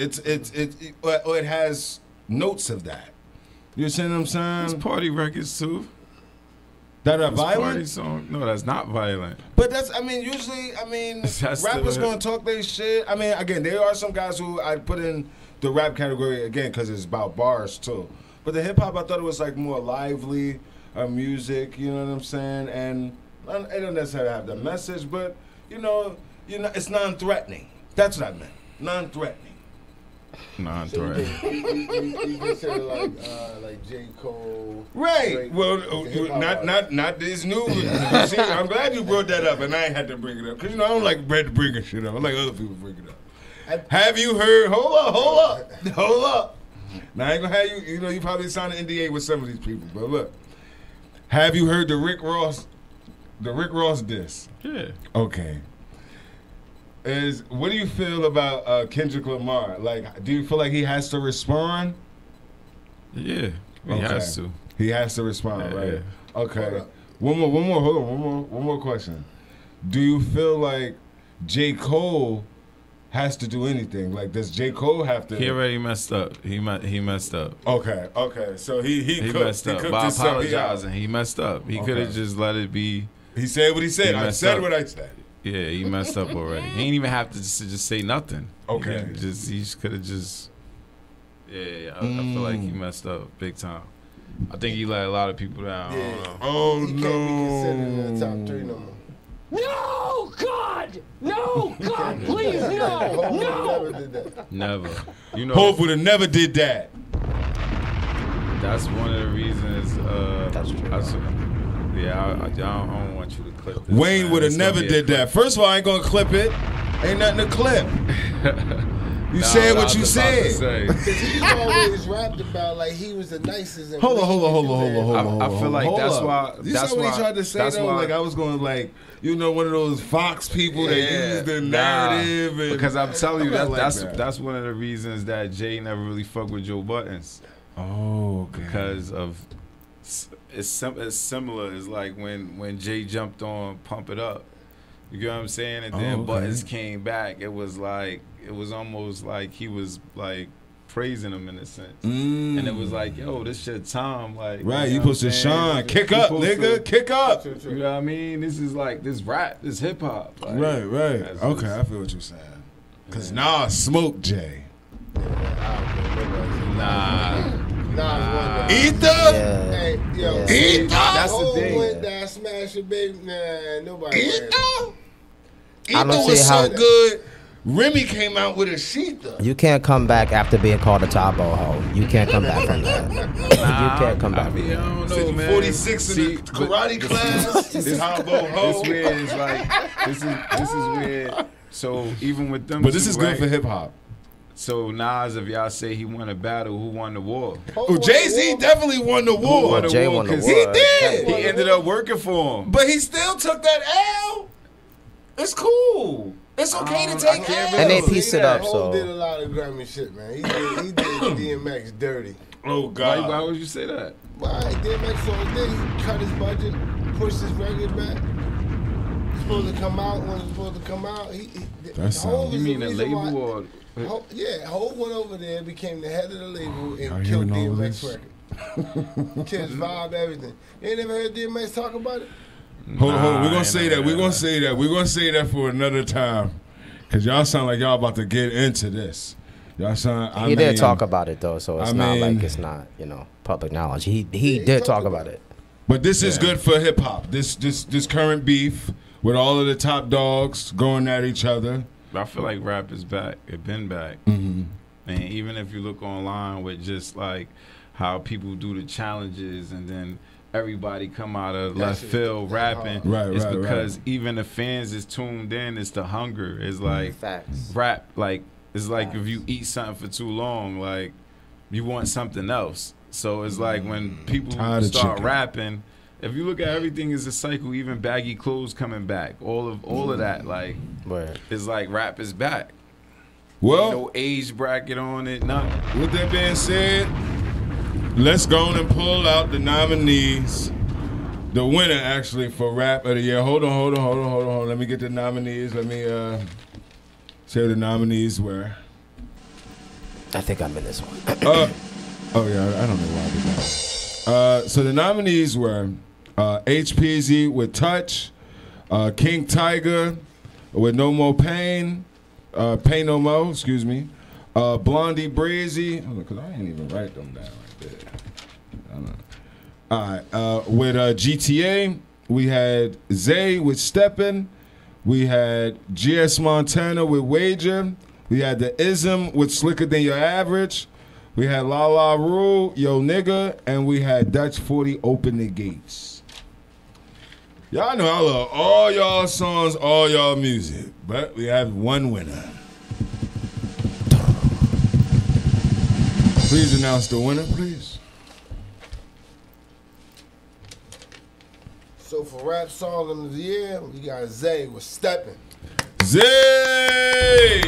It has notes of that. You see what I'm saying? It's party records too. That are It's violent? Party song. No, that's not violent. But that's, I mean, usually, rappers gonna talk their shit. I mean, again, there are some guys who I put in the rap category, again, because it's about bars, too. But the hip-hop, I thought it was, like, more lively music, you know what I'm saying? And it don't necessarily have the message, but, you know, it's non-threatening. That's what I meant. Non-threatening. Non-threatening. So you can say like J. Cole. Right. Drake, Well, not this new. See, I'm glad you brought that up, and I ain't had to bring it up because I don't like Brad bringing shit up. I like other people bring it up. Have you heard? Hold up. Now I ain't gonna have you. You know, you probably signed an NDA with some of these people, but look. Have you heard the Rick Ross diss? Yeah. Okay. What do you feel about Kendrick Lamar? Like, do you feel like he has to respond? Yeah, he has to. He has to respond, right? Yeah. Okay. One more question. do you feel like J. Cole has to do anything? Like, does J. Cole have to? He already messed up. He messed up. Okay. So he messed up cooked by himself. apologizing. He messed up. He could have just let it be. He said what he said. I said what I said. Yeah, he messed up already. He ain't even have to just say nothing. Okay. He could have just. Yeah. I feel like he messed up big time. I think he let a lot of people down. Yeah. I don't know. Oh He can't be considered in the top 3 no more. No, God! No, God, please, no! Never did that. Never. You know. Hov would have never did that. That's one of the reasons. That's true. I don't want you to clip this. Wayne man. would have It's gonna never be a did clip. that. First of all, I ain't gonna clip it. Ain't nothing to clip. You said what you said. Because he's always rapped about like he was the nicest. And Hold on. I feel like that's why. You That's saw what why. he tried to say That's though? why. Like I was going like, one of those Fox people that use the narrative. And, because I'm telling you, I'm not like that. that's one of the reasons that Jay never really fucked with Joe Buttons. Oh, okay. Because of it's similar. It's like when Jay jumped on Pump It Up. You get what I'm saying? And then Buttons came back. It was almost like he was like praising him in a sense. And it was like, yo, this shit time. Like, right, you supposed to shine. Kick up, nigga. Kick up. You know what I mean? This is like this rap, this hip hop. Like, Right. Okay, I feel what you're saying. Cause Nas smoked Jay. Ether? Hey, yo, Ether? That's the thing. Went down, smash it, baby. Nah, nobody. Ether? I don't Ether see was how so good. Remy came out with a Sheetha. you can't come back after being called a Tabo hoe. You can't come back from that. You can't come back. I mean, I don't know, Said man. 46 in the karate class. This where is like this is where. So even with them, But this two, is good right? for hip hop. So Nas, if y'all say he won a battle, who won the war? Oh, Jay-Z definitely won the war. won the Jay war? won the 'Cause war. He did. He ended up working for him. But he still took that L. It's cool. It's okay to take L. And they pieced it up, Hov did so. a lot of Grammy shit, man. He did DMX dirty. Oh, Why God. would you say that? Why? DMX so did. He cut his budget, pushed his record back. It's supposed to come out when it's supposed to come out. That sounds- You mean the label or? Yeah, Hov went over there, became the head of the label, Y'all and killed hearing all DMX this? record. Killed his vibe, everything. You ain't never heard DMX talk about it? Hold on. We're I gonna ain't say never that. We're heard gonna that. say that. We're gonna say that for another time. Cause y'all sound like y'all about to get into this. Y'all sound. He did talk about it though, so it's I not mean- like it's not public knowledge. He did talk about it. But this is good for hip hop. This current beef with all of the top dogs going at each other. I feel like rap is back. It been back. Mm-hmm. And even if you look online with just like how people do the challenges and then everybody come out of left field rapping, it's because even the fans is tuned in. It's the hunger. It's like rap. Like it's like if you eat something for too long, like you want something else. So it's like when people Tired of start chicken. rapping. If you look at everything as a cycle, even baggy clothes coming back, all of that, like it's like rap is back. Well, no age bracket on it, nothing. With that being said, let's go on and pull out the nominees. The winner, actually, for Rap of the Year. Hold on. Let me get the nominees. Let me say what the nominees were. I think I'm in this one. Oh, yeah, I don't know why I did that. So the nominees were HPZ with Touch, King Tiger with No More Pain, Pain No More, excuse me, Blondie Breezy, because I didn't even write them down right there. I don't know. All right, with GTA, we had Zay with Steppin', we had GS Montana with Wager, we had the Ism with Slicker Than Your Average, we had La La Rule, Yo Nigga, and we had Dutch 40 Open the Gates. Y'all know I love all y'all songs, all y'all music, but we have one winner. Please announce the winner, please. So for Rap Song of the Year, we got Zay with Steppin'. Zay!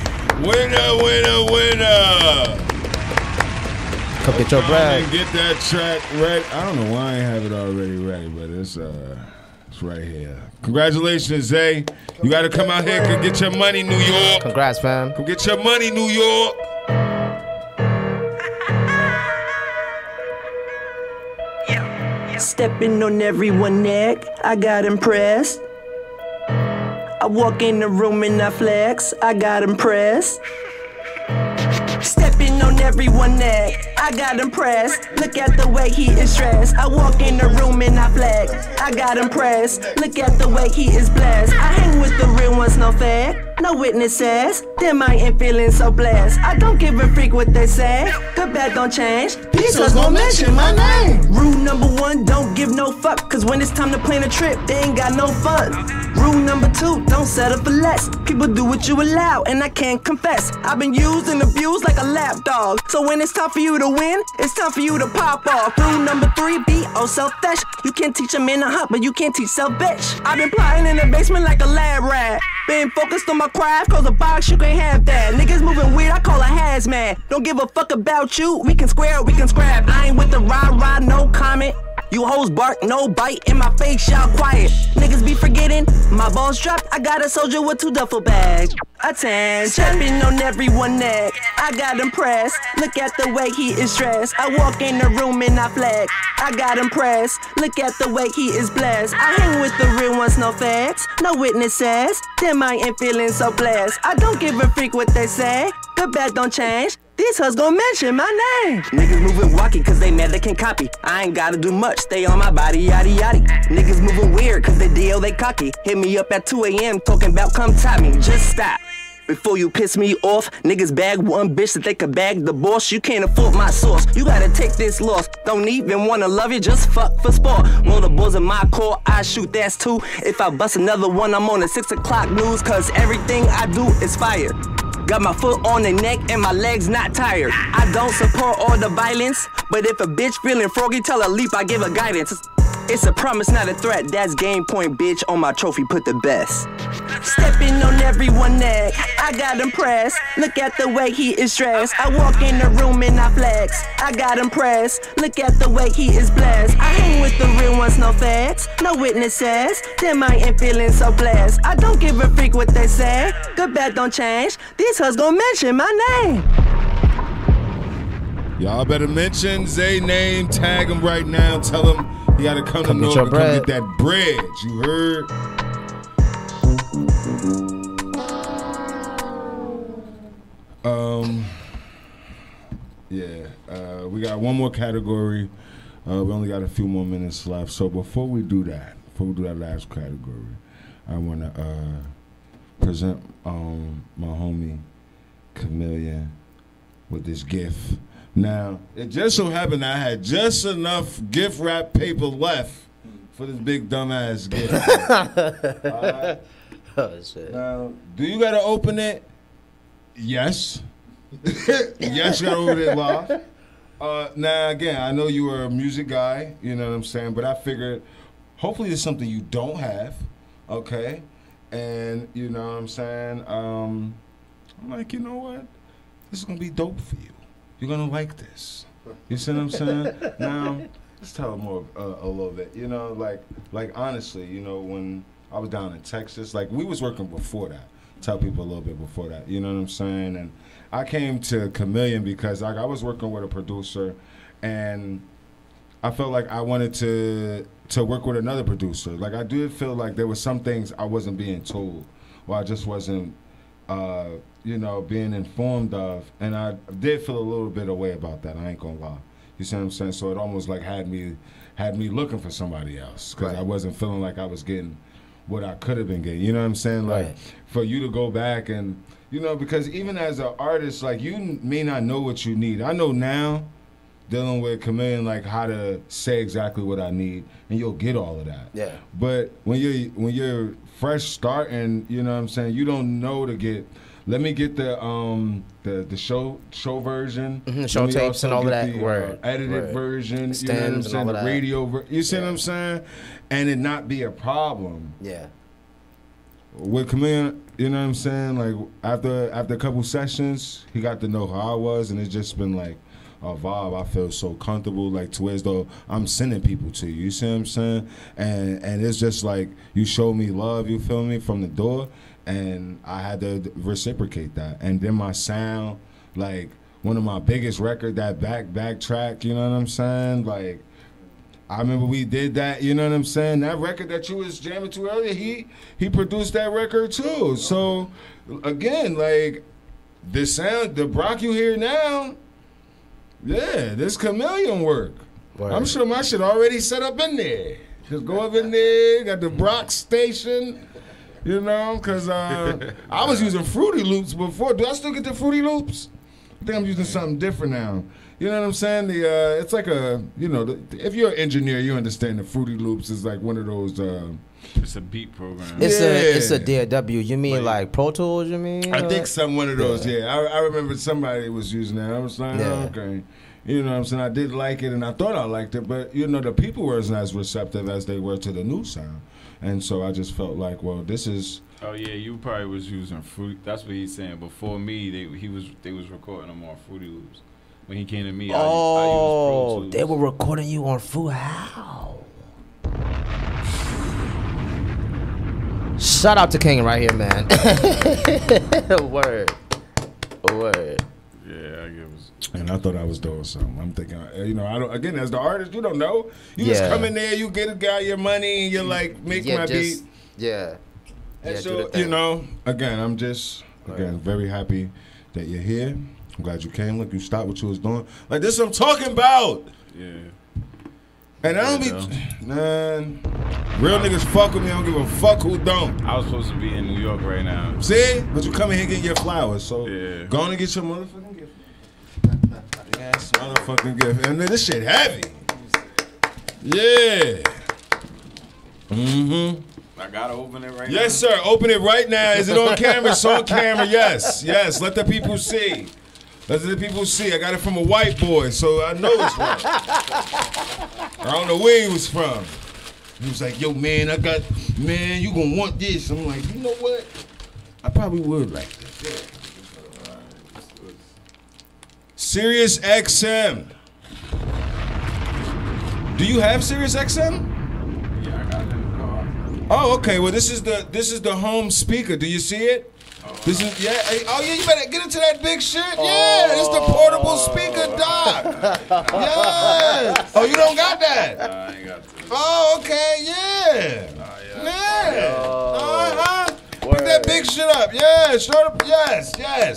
Winner! Come get your bread. And get that track ready. I don't know why I ain't have it already ready, but it's It's right here. Congratulations, Zay. You got to come out here and get your money, New York. Congrats, fam. Come get your money, New York. Stepping on everyone's neck, I got impressed. I walk in the room and I flex, I got impressed. Stepping on everyone's neck, I got impressed. Look at the way he is dressed. I walk in the room and I flex, I got impressed. Look at the way he is blessed. I hang with the real ones, no fake, no witnesses. Them I ain't feeling so blessed. I don't give a freak what they say. Good bad don't change. These hoes gon' mention my name. Rule number 1, don't give no fuck. Cause when it's time to plan a trip, they ain't got no fun. Rule number 2, don't settle for less. People do what you allow, and I can't confess. I've been used and abused like a lap dog. So when it's time for you to win, it's time for you to pop off. Rule number 3, be oh selfish. You can't teach a man to hunt, but you can't teach selfish. I've been plotting in the basement like a lab rat. Been focused on my craft, cause a box you can't have that. Niggas moving weird, I call a hazmat. Don't give a fuck about you, we can square, we can scrap. I ain't with the rah-rah, no comment. You hoes bark, no bite, in my face, y'all quiet. Niggas be forgetting, my balls dropped, I got a soldier with 2 duffel bags. Attention, stepping on everyone's neck, I got impressed. Look at the way he is dressed. I walk in the room and I flex, I got impressed. Look at the way he is blessed. I hang with the real ones, no facts, no witnesses. Them I ain't feeling so blessed. I don't give a freak what they say. Good bad don't change. These hoes gon' mention my name. Niggas moving wacky cause they mad they can't copy. I ain't gotta do much, stay on my body, yaddy yaddy. Niggas moving weird cause they deal, they cocky. Hit me up at 2 a.m. talking about come top me. Just stop. Before you piss me off, niggas bag one bitch that they could bag the boss. You can't afford my sauce, you gotta take this loss. Don't even wanna love you, just fuck for sport. Roll the balls in my core, I shoot, that's 2. If I bust another one, I'm on the 6 o'clock news. Cause everything I do is fire. Got my foot on the neck and my legs not tired. I don't support all the violence, but if a bitch feeling froggy, tell her leap, I give her guidance. It's a promise, not a threat. That's game point, bitch. On my trophy, put the best. Stepping on everyone's neck, I got impressed. Look at the way he is dressed. I walk in the room and I flex, I got impressed. Look at the way he is blessed. I hang with the real ones, no facts, no witnesses. Them I ain't feeling so blessed. I don't give a freak what they say. Good bad don't change. These hoes gon' mention my name. Y'all better mention Zay name, tag him right now, tell him you gotta come to North and come get that bread. You heard? We got one more category. We only got a few more minutes left. So before we do that last category, I wanna present my homie Chameleon with this gift. Now, it just so happened I had just enough gift wrap paper left for this big dumbass gift. Right. Oh, shit. Now, do you gotta open it? Yes. Yes, you gotta open it live. Now, again, I know you were a music guy, you know what I'm saying, but I figured hopefully it's something you don't have, okay? And, you know what I'm saying? I'm like, you know what? This is gonna be dope for you. You're gonna like this. You see what I'm saying? Now, let's tell them more a little bit. You know, like honestly, you know, when I was down in Texas, like we was working before that. Tell people a little bit before that. You know what I'm saying? And I came to Chameleon because like I was working with a producer, and I felt like I wanted to work with another producer. Like I did feel like there were some things I wasn't being told, or I just wasn't. You know, being informed of, and I did feel a little bit away about that. I ain't gonna lie. You see what I'm saying? So it almost like had me looking for somebody else because I wasn't feeling like I was getting what I could have been getting. You know what I'm saying? Like for you to go back and you know, because even as an artist, like you may not know what you need. I know now, dealing with Chameleon, like how to say exactly what I need, and you'll get all of that. Yeah. But when you're fresh starting, you know what I'm saying? You don't know to get. Let me get the show version, show tapes and all of that. The edited version, Stems, you know what I'm saying, the that. radio. You see what I'm saying, and it not be a problem. Yeah. With Chameleon, you know what I'm saying. Like after a couple sessions, he got to know how I was, and it's just been like our vibe, I feel so comfortable, like to as though I'm sending people to you. You see what I'm saying? And it's just like you show me love. You feel me from the door, and I had to reciprocate that. And then my sound, like one of my biggest record, that back track. You know what I'm saying? Like. I remember we did that, you know what I'm saying? That record that you was jamming to earlier, he produced that record too. So, again, like, the sound, the Brock you hear now, yeah, this chameleon work. Right. I'm sure my shit already set up in there. Just go up in there, got the Brock station, you know, because I was using Fruity Loops before. Do I still get the Fruity Loops? I think I'm using something different now. You know what I'm saying? It's like a, you know, if you're an engineer, you understand the Fruity Loops is like one of those. It's a beat program. It's a DAW. You mean like Pro Tools? You mean? I think one of those. Yeah, I remember somebody was using that. I was like, oh, okay. You know what I'm saying? I did like it, and I thought I liked it, but you know, the people weren't as receptive as they were to the new sound, and so I just felt like, well, this is. Oh yeah, you probably was using Fruit. That's what he's saying. Before me, they was recording them on Fruity Loops. When he came to me, I used Pro Tools. They were recording you on Fruit. How? Shout out to King right here, man. Word. Yeah, I guess. And I thought I was doing something. I'm thinking, you know, I don't. Again, as the artist, you don't know. You just come in there, you get a guy your money, and you're like, make my beat. Yeah. And so, you know, again, I'm just very happy that you're here. I'm glad you came. Look, you stopped what you was doing. Like, this I'm talking about. Yeah. And I don't be, man, real niggas fuck with me. I don't give a fuck who don't. I was supposed to be in New York right now. See? But you come in here getting your flowers. So go on and get your motherfucking gift. Yes, motherfucking gift. And this shit heavy. Yeah. Mm-hmm. I gotta open it right now. Yes, sir. Open it right now. Is it on camera? It's on camera. Yes. Yes. Let the people see. Let the people see. I got it from a white boy, so I know it's right. I don't know where he was from. He was like, yo, man, man, you gonna want this. I'm like, you know what? I probably would like this. Yeah. Sirius XM. Do you have Sirius XM? Yeah, I got it in the car. Oh, okay. Well, this is the home speaker. Do you see it? This is Oh yeah, you better get into that big shit. Yeah, it's the portable speaker, Doc. Yes. Oh, you don't got that? I ain't got that. Oh, okay, yeah. Yeah. Put that big shit up. Yeah, straight up. Yes.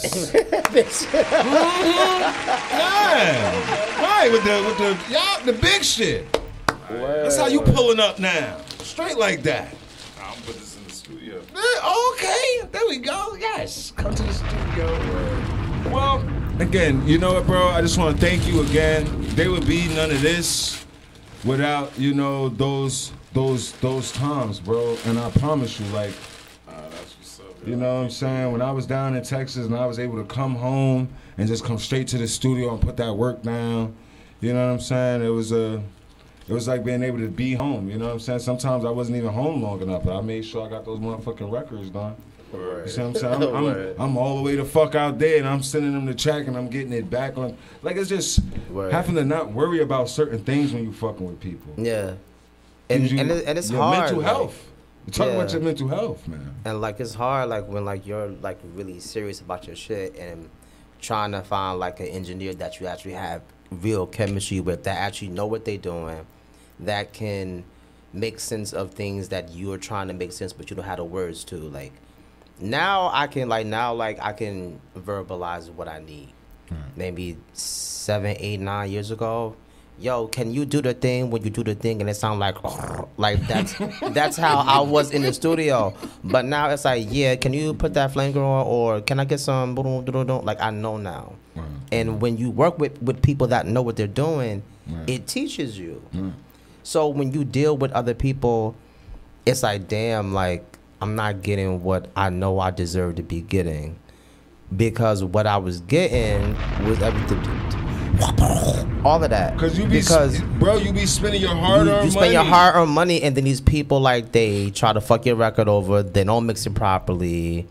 Yeah. Right with the big shit. That's how you pulling up now. Straight like that. I'm put this in the studio. Okay, there we go. Yes, come to the studio. Well, again, you know what, bro? I just want to thank you again. There would be none of this without, you know, those times, bro. And I promise you, like, that's what's up. You know what I'm saying? When I was down in Texas and I was able to come home and just come straight to the studio and put that work down, you know what I'm saying? It was like being able to be home, you know what I'm saying? Sometimes I wasn't even home long enough, but I made sure I got those motherfucking records done. Right. You see what I'm saying? I'm all the way the fuck out there, and I'm sending them the track, and I'm getting it back on. Like, it's just having to not worry about certain things when you fucking with people. Yeah. And it's your hard. mental health. You're talking about your mental health, man. And, like, it's hard, like, when, like, you're, like, really serious about your shit and trying to find, like, an engineer that you actually have real chemistry with, that actually know what they're doing, that can make sense of things that you're trying to make sense, but you don't have the words to. Like, now I can verbalize what I need. Maybe 7, 8, 9 years ago, yo, can you do the thing when you do the thing and it sound like that's how I was in the studio. But now it's like, yeah, can you put that flanger on, or can I get some like, I know now. And when you work with people that know what they're doing, it teaches you. So when you deal with other people, it's like, damn, like, I'm not getting what I know I deserve to be getting, because what I was getting was everything, all of that. Bro, you be spending your hard-earned money. You spend your hard-earned money, and then these people, like, they try to fuck your record over. They don't mix it properly,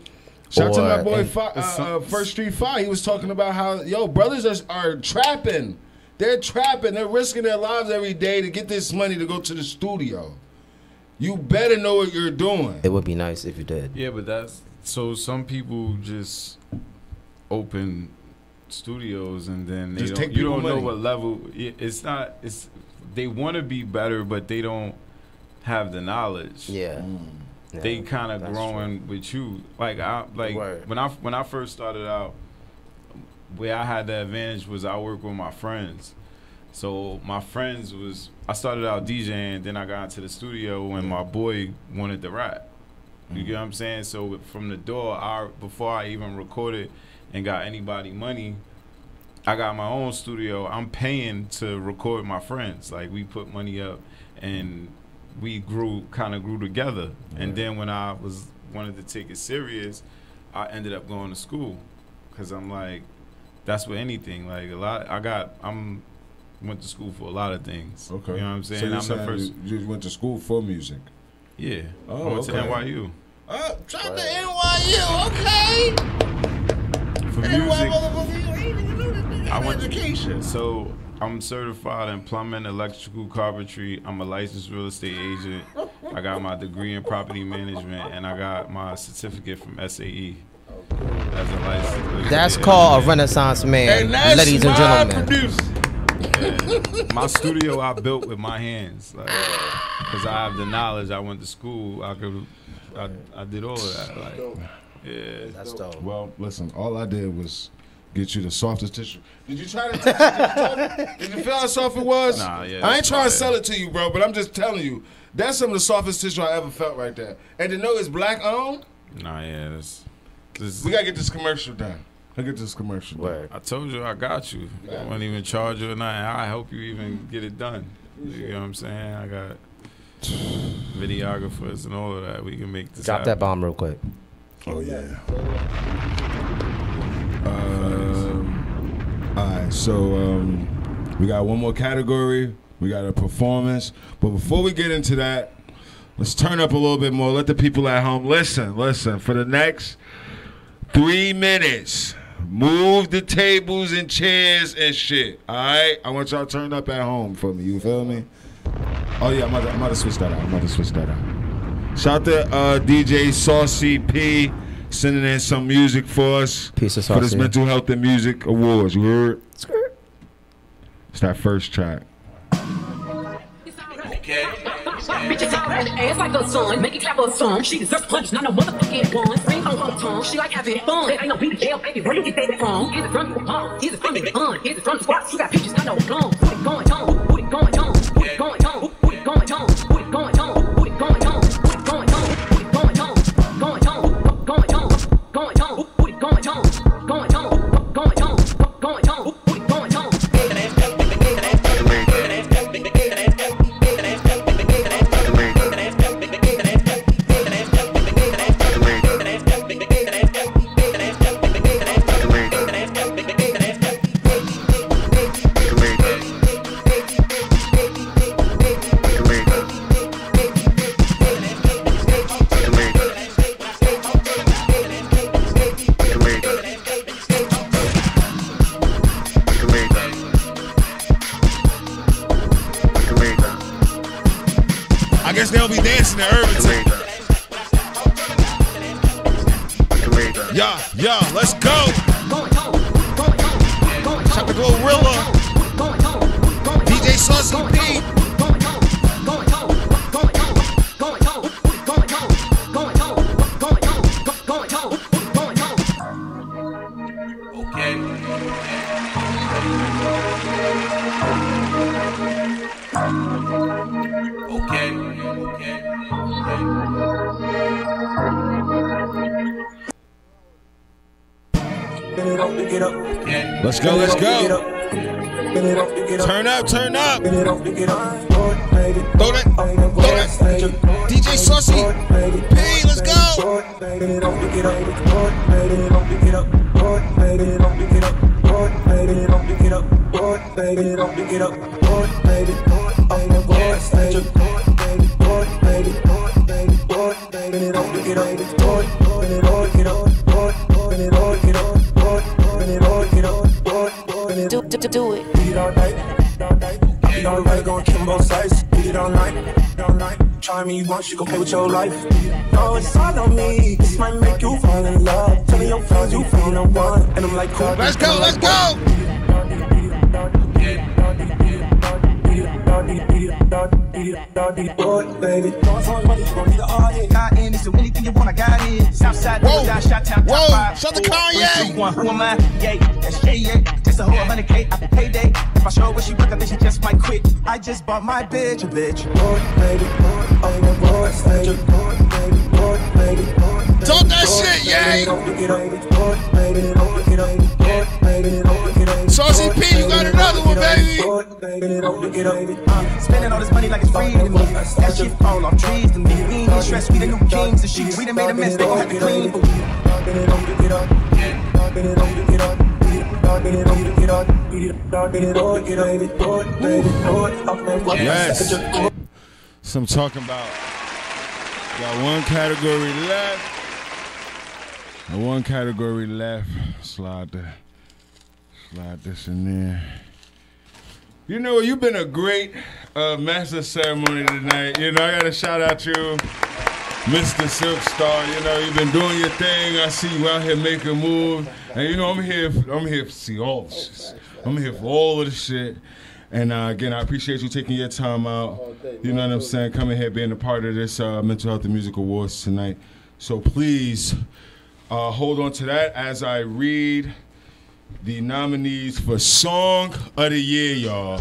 Shout out to my boy First Street Fire. He was talking about how, brothers are trapping. They're trapping. They're risking their lives every day to get this money to go to the studio. You better know what you're doing. It would be nice if you did. Yeah, but that's so. Some people just open studios and then they don't. You don't know what level. It's not. It's they want to be better, but they don't have the knowledge. Yeah. They kind of growing with you. Like when I first started out, where I had the advantage was I worked with my friends. So my friends I started out DJing, then I got into the studio when my boy wanted to rap. You get what I'm saying? So from the door, before I even recorded and got anybody money, I got my own studio. I'm paying to record my friends. Like we put money up and we kind of grew together. And then when I wanted to take it serious, I ended up going to school. Cause I'm like, that's with anything. Like went to school for a lot of things. Okay. You know what I'm saying? So I'm the first. You went to school for music? Yeah. Oh, I went to NYU. Shout out to NYU, okay? For music, I went education. So I'm certified in plumbing, electrical, carpentry. I'm a licensed real estate agent. I got my degree in property management, and I got my certificate from SAE. As a licensed. That's called a Renaissance man, ladies and gentlemen. Yeah. My studio I built with my hands, because I have the knowledge. I went to school. I did all of that. Like, yeah, that's dope. Well, listen, all I did was get you the softest tissue. Did you try to touch it? Did you feel how soft it was? Nah, yeah. I ain't trying to sell it to you, bro, but I'm just telling you, that's some of the softest tissue I ever felt right there. And to know it's black owned. Nah, yeah, we gotta get this commercial done. I get this commercial. Word. I told you I got you. I won't even charge you or nothing. I help you even get it done. You know what I'm saying? I got videographers and all of that. We can make this Drop happen. that bomb real quick. Oh yeah. All right, so we got one more category. We got a performance. But before we get into that, let's turn up a little bit more. Let the people at home listen. For the next 3 minutes, move the tables and chairs and shit. All right? I want y'all turned up at home for me. You feel me? Oh, yeah, I'm about to switch that out. Shout to DJ Saucy P sending in some music for us. Piece of for this Saucy. Mental Health and Music Awards. You heard? It's that first track. Okay. Bitches out her ass like a son, make it clap a song. She deserves punch, not no motherfucking one. Ring on her tongue, she like having fun. Ain't no BBL, baby, where you get that from? Is it from your mom? Is it from the gun? Is it from the squad? She got pictures, I know guns. Put it going on, put it going on, put it going on, put it going on, put it going on, put it going on, put it going on, put it going on, going on, going on, going on, put it going on, going on, going on, going on, put it going on. I guess they'll be dancing in Irvington. Yeah, let's go. Shout to Glorilla. DJ Saucy P. Let's go. Turn up. Throw that. DJ Saucy P, let's go. do it. Beat it all night, beat it all night, gon' kill both sides. Beat it all night, try me once, you gon' pay with your life. Oh, it's all on me, this might make you fall in love. Tell me your friends you found the one, and I'm like, cool. Let's go, let's go! Baby, got in, so anything you want, I got it. Southside, down, shot town, top five. Shut the Kanye! Who am I? Yay, that's yeah. Just a whole 100K after payday. If I show her what she worth, I think she just might quit. I just bought my bitch a bitch. Baby, talk that shit, yay! Saucy P, you got another one, baby! Spending all this money like it's free to me. That shit fall off trees to me. We ain't stressed, we the new kings and shit. We done made a mess, they gon' have to clean. Yes. So I'm talking about. Got one category left. And one category left. Slide this in there. You know, you've been a great master ceremony tonight. You know, I gotta shout out you, Mr. Silk Star. You know, you've been doing your thing. I see you out here making moves. And you know, I'm here to see all the shit. I'm here for all of the shit. And again, I appreciate you taking your time out. You know what I'm saying? Coming here, being a part of this Mental Health and Music Awards tonight. So please hold on to that as I read the nominees for Song of the Year, y'all.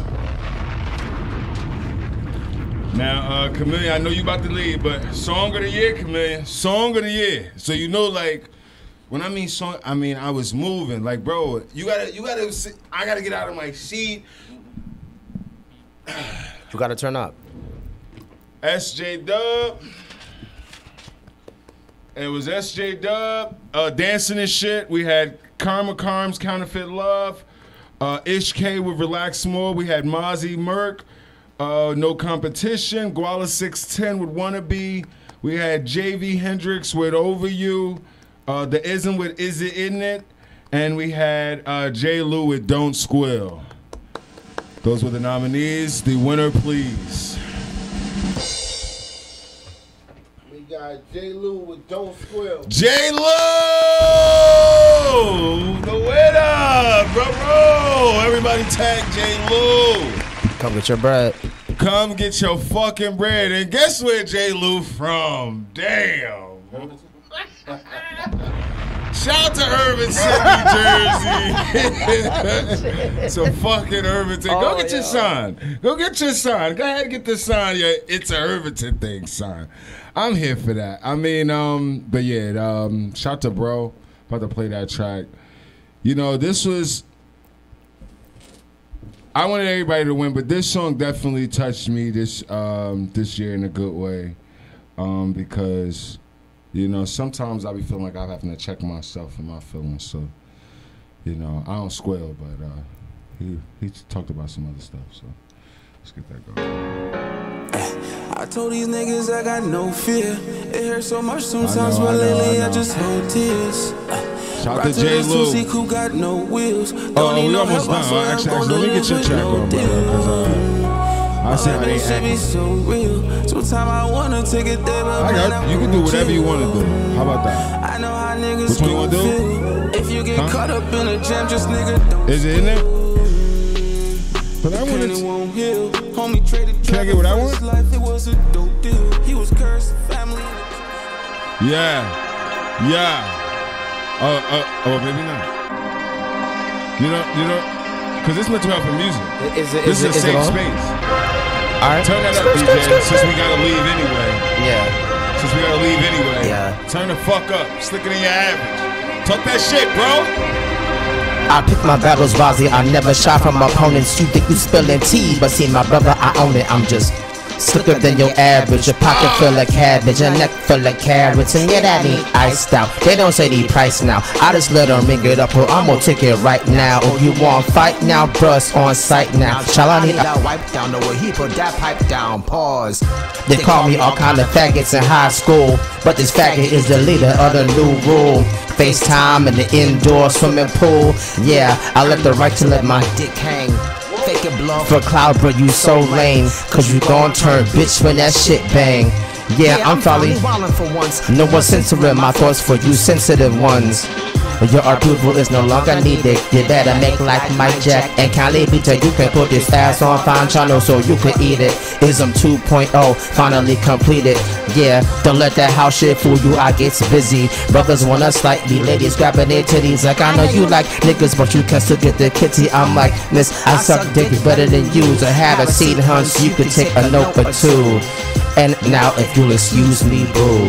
Now, Chameleon, I know you about to leave, but Song of the Year, Chameleon, Song of the Year. So you know, like, when I mean song, I mean I was moving. Like, bro, you gotta, I gotta get out of my seat. You gotta turn up. SJ Dub. It was SJ Dub, Dancing and Shit. We had Karma Karm's Counterfeit Love. Ish K with Relax More. We had Mozzie Merk, No Competition. Guala 610 with Wannabe. We had JV Hendrix with Over You. The Ism with Is It In It. And we had J. Lou with Don't Squill. Those were the nominees. The winner, please. We got J. Lou with Don't Squill. J. Lou, the winner, bro. Everybody tag J. Lou. Come get your bread. Come get your fucking bread. And guess where J. Lou from? Damn. Shout out to Irvington, New Jersey. So fucking Irvington. Go get your sign. Go get your sign. Go ahead and get the sign. Yeah, it's a Irvington thing sign. I'm here for that. I mean, but yeah, shout to bro. About to play that track. You know, this was. I wanted everybody to win, but this song definitely touched me this year in a good way, because. You know, sometimes I be feeling like I'm having to check myself and my feelings. So, you know, I don't squeal, but he talked about some other stuff. So, let's get that going. I told these niggas I got no fear. It hurts so much sometimes, but lately I just hold tears. Shout out to J. Lou. Who got no wheels. Oh, we almost done. Actually, let me get your track on, brother, because I see how they act. So real. Sometimes I wanna take it there, but I got you. Can do whatever you want to do. How about that? I know how niggas. Which one you want to do? If you get caught up in a jam, just nigga don't. Is it in there? But I want it. Can I get what I want? It was a dope deal. He was cursed, family. Yeah. Oh, maybe not. You know. Because it's mental health and music. This is a safe space. All right. Turn that up, DJ, since we got to leave anyway. Yeah. Since we got to leave anyway. Yeah. Turn the fuck up. Slicker than your average. Talk that shit, bro. I pick my battles wisely. I never shy from opponents. You think you spilling tea, but see my brother, I own it. I'm just slicker than your average. Your pocket full of cabbage, your neck full of carrots, and yeah, that ain't iced out. They don't say the price now. I just let them ring it up, or I'm gonna take it right now. Oh, you want fight now, bruh, on sight now. Shall I need that wipe down the way he put that pipe down? Pause. They call me all kind of faggots in high school, but this faggot is the leader of the new rule. FaceTime in the indoor swimming pool. Yeah, I left the right to let my dick hang. Fake it blow for cloud, bro, you so lame. Cause you gon' turn bitch when that shit bang. Yeah, I'm finally wildin' for once. No more censoring my thoughts for you sensitive ones. Your approval is no longer needed. You better make like Mike Jack and Kylie Peter. You can put this ass on fine channel so you can eat it. Ism 2.0 finally completed. Yeah, don't let that house shit fool you. I get busy. Brothers wanna slight me, ladies grabbing their titties. Like I know you like niggas, but you can still get the kitty. I'm like, miss, I suck dick better than you. To have a seat, hun, so you could take a note or two. And now if you'll excuse me, boo.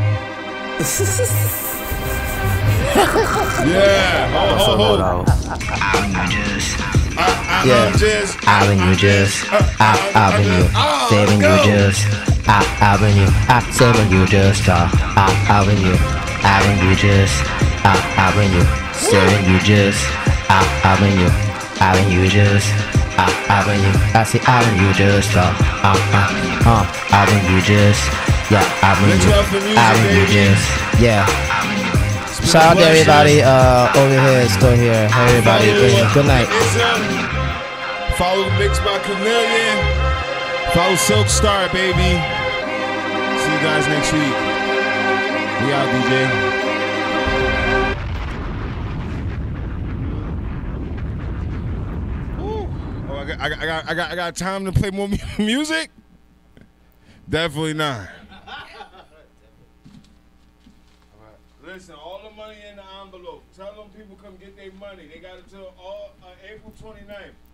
Yeah. Hold on. Yeah. Avenue just. Avenue. Saving you just. Avenue. Saving you just. Avenue. Avenue just. Avenue. Saving you just. Avenue. Avenue just. Avenue. I say avenue just. Avenue just. Yeah. Avenue just. Yeah. Shout out to everybody over here, still here. Everybody, good night. Follow Mixed by Chameleon. Follow Silk Star, baby. See you guys next week. We out, DJ. Oh, I got time to play more music? Definitely not. Listen, all the money in the envelope. Tell them people come get their money. They got until April 29th.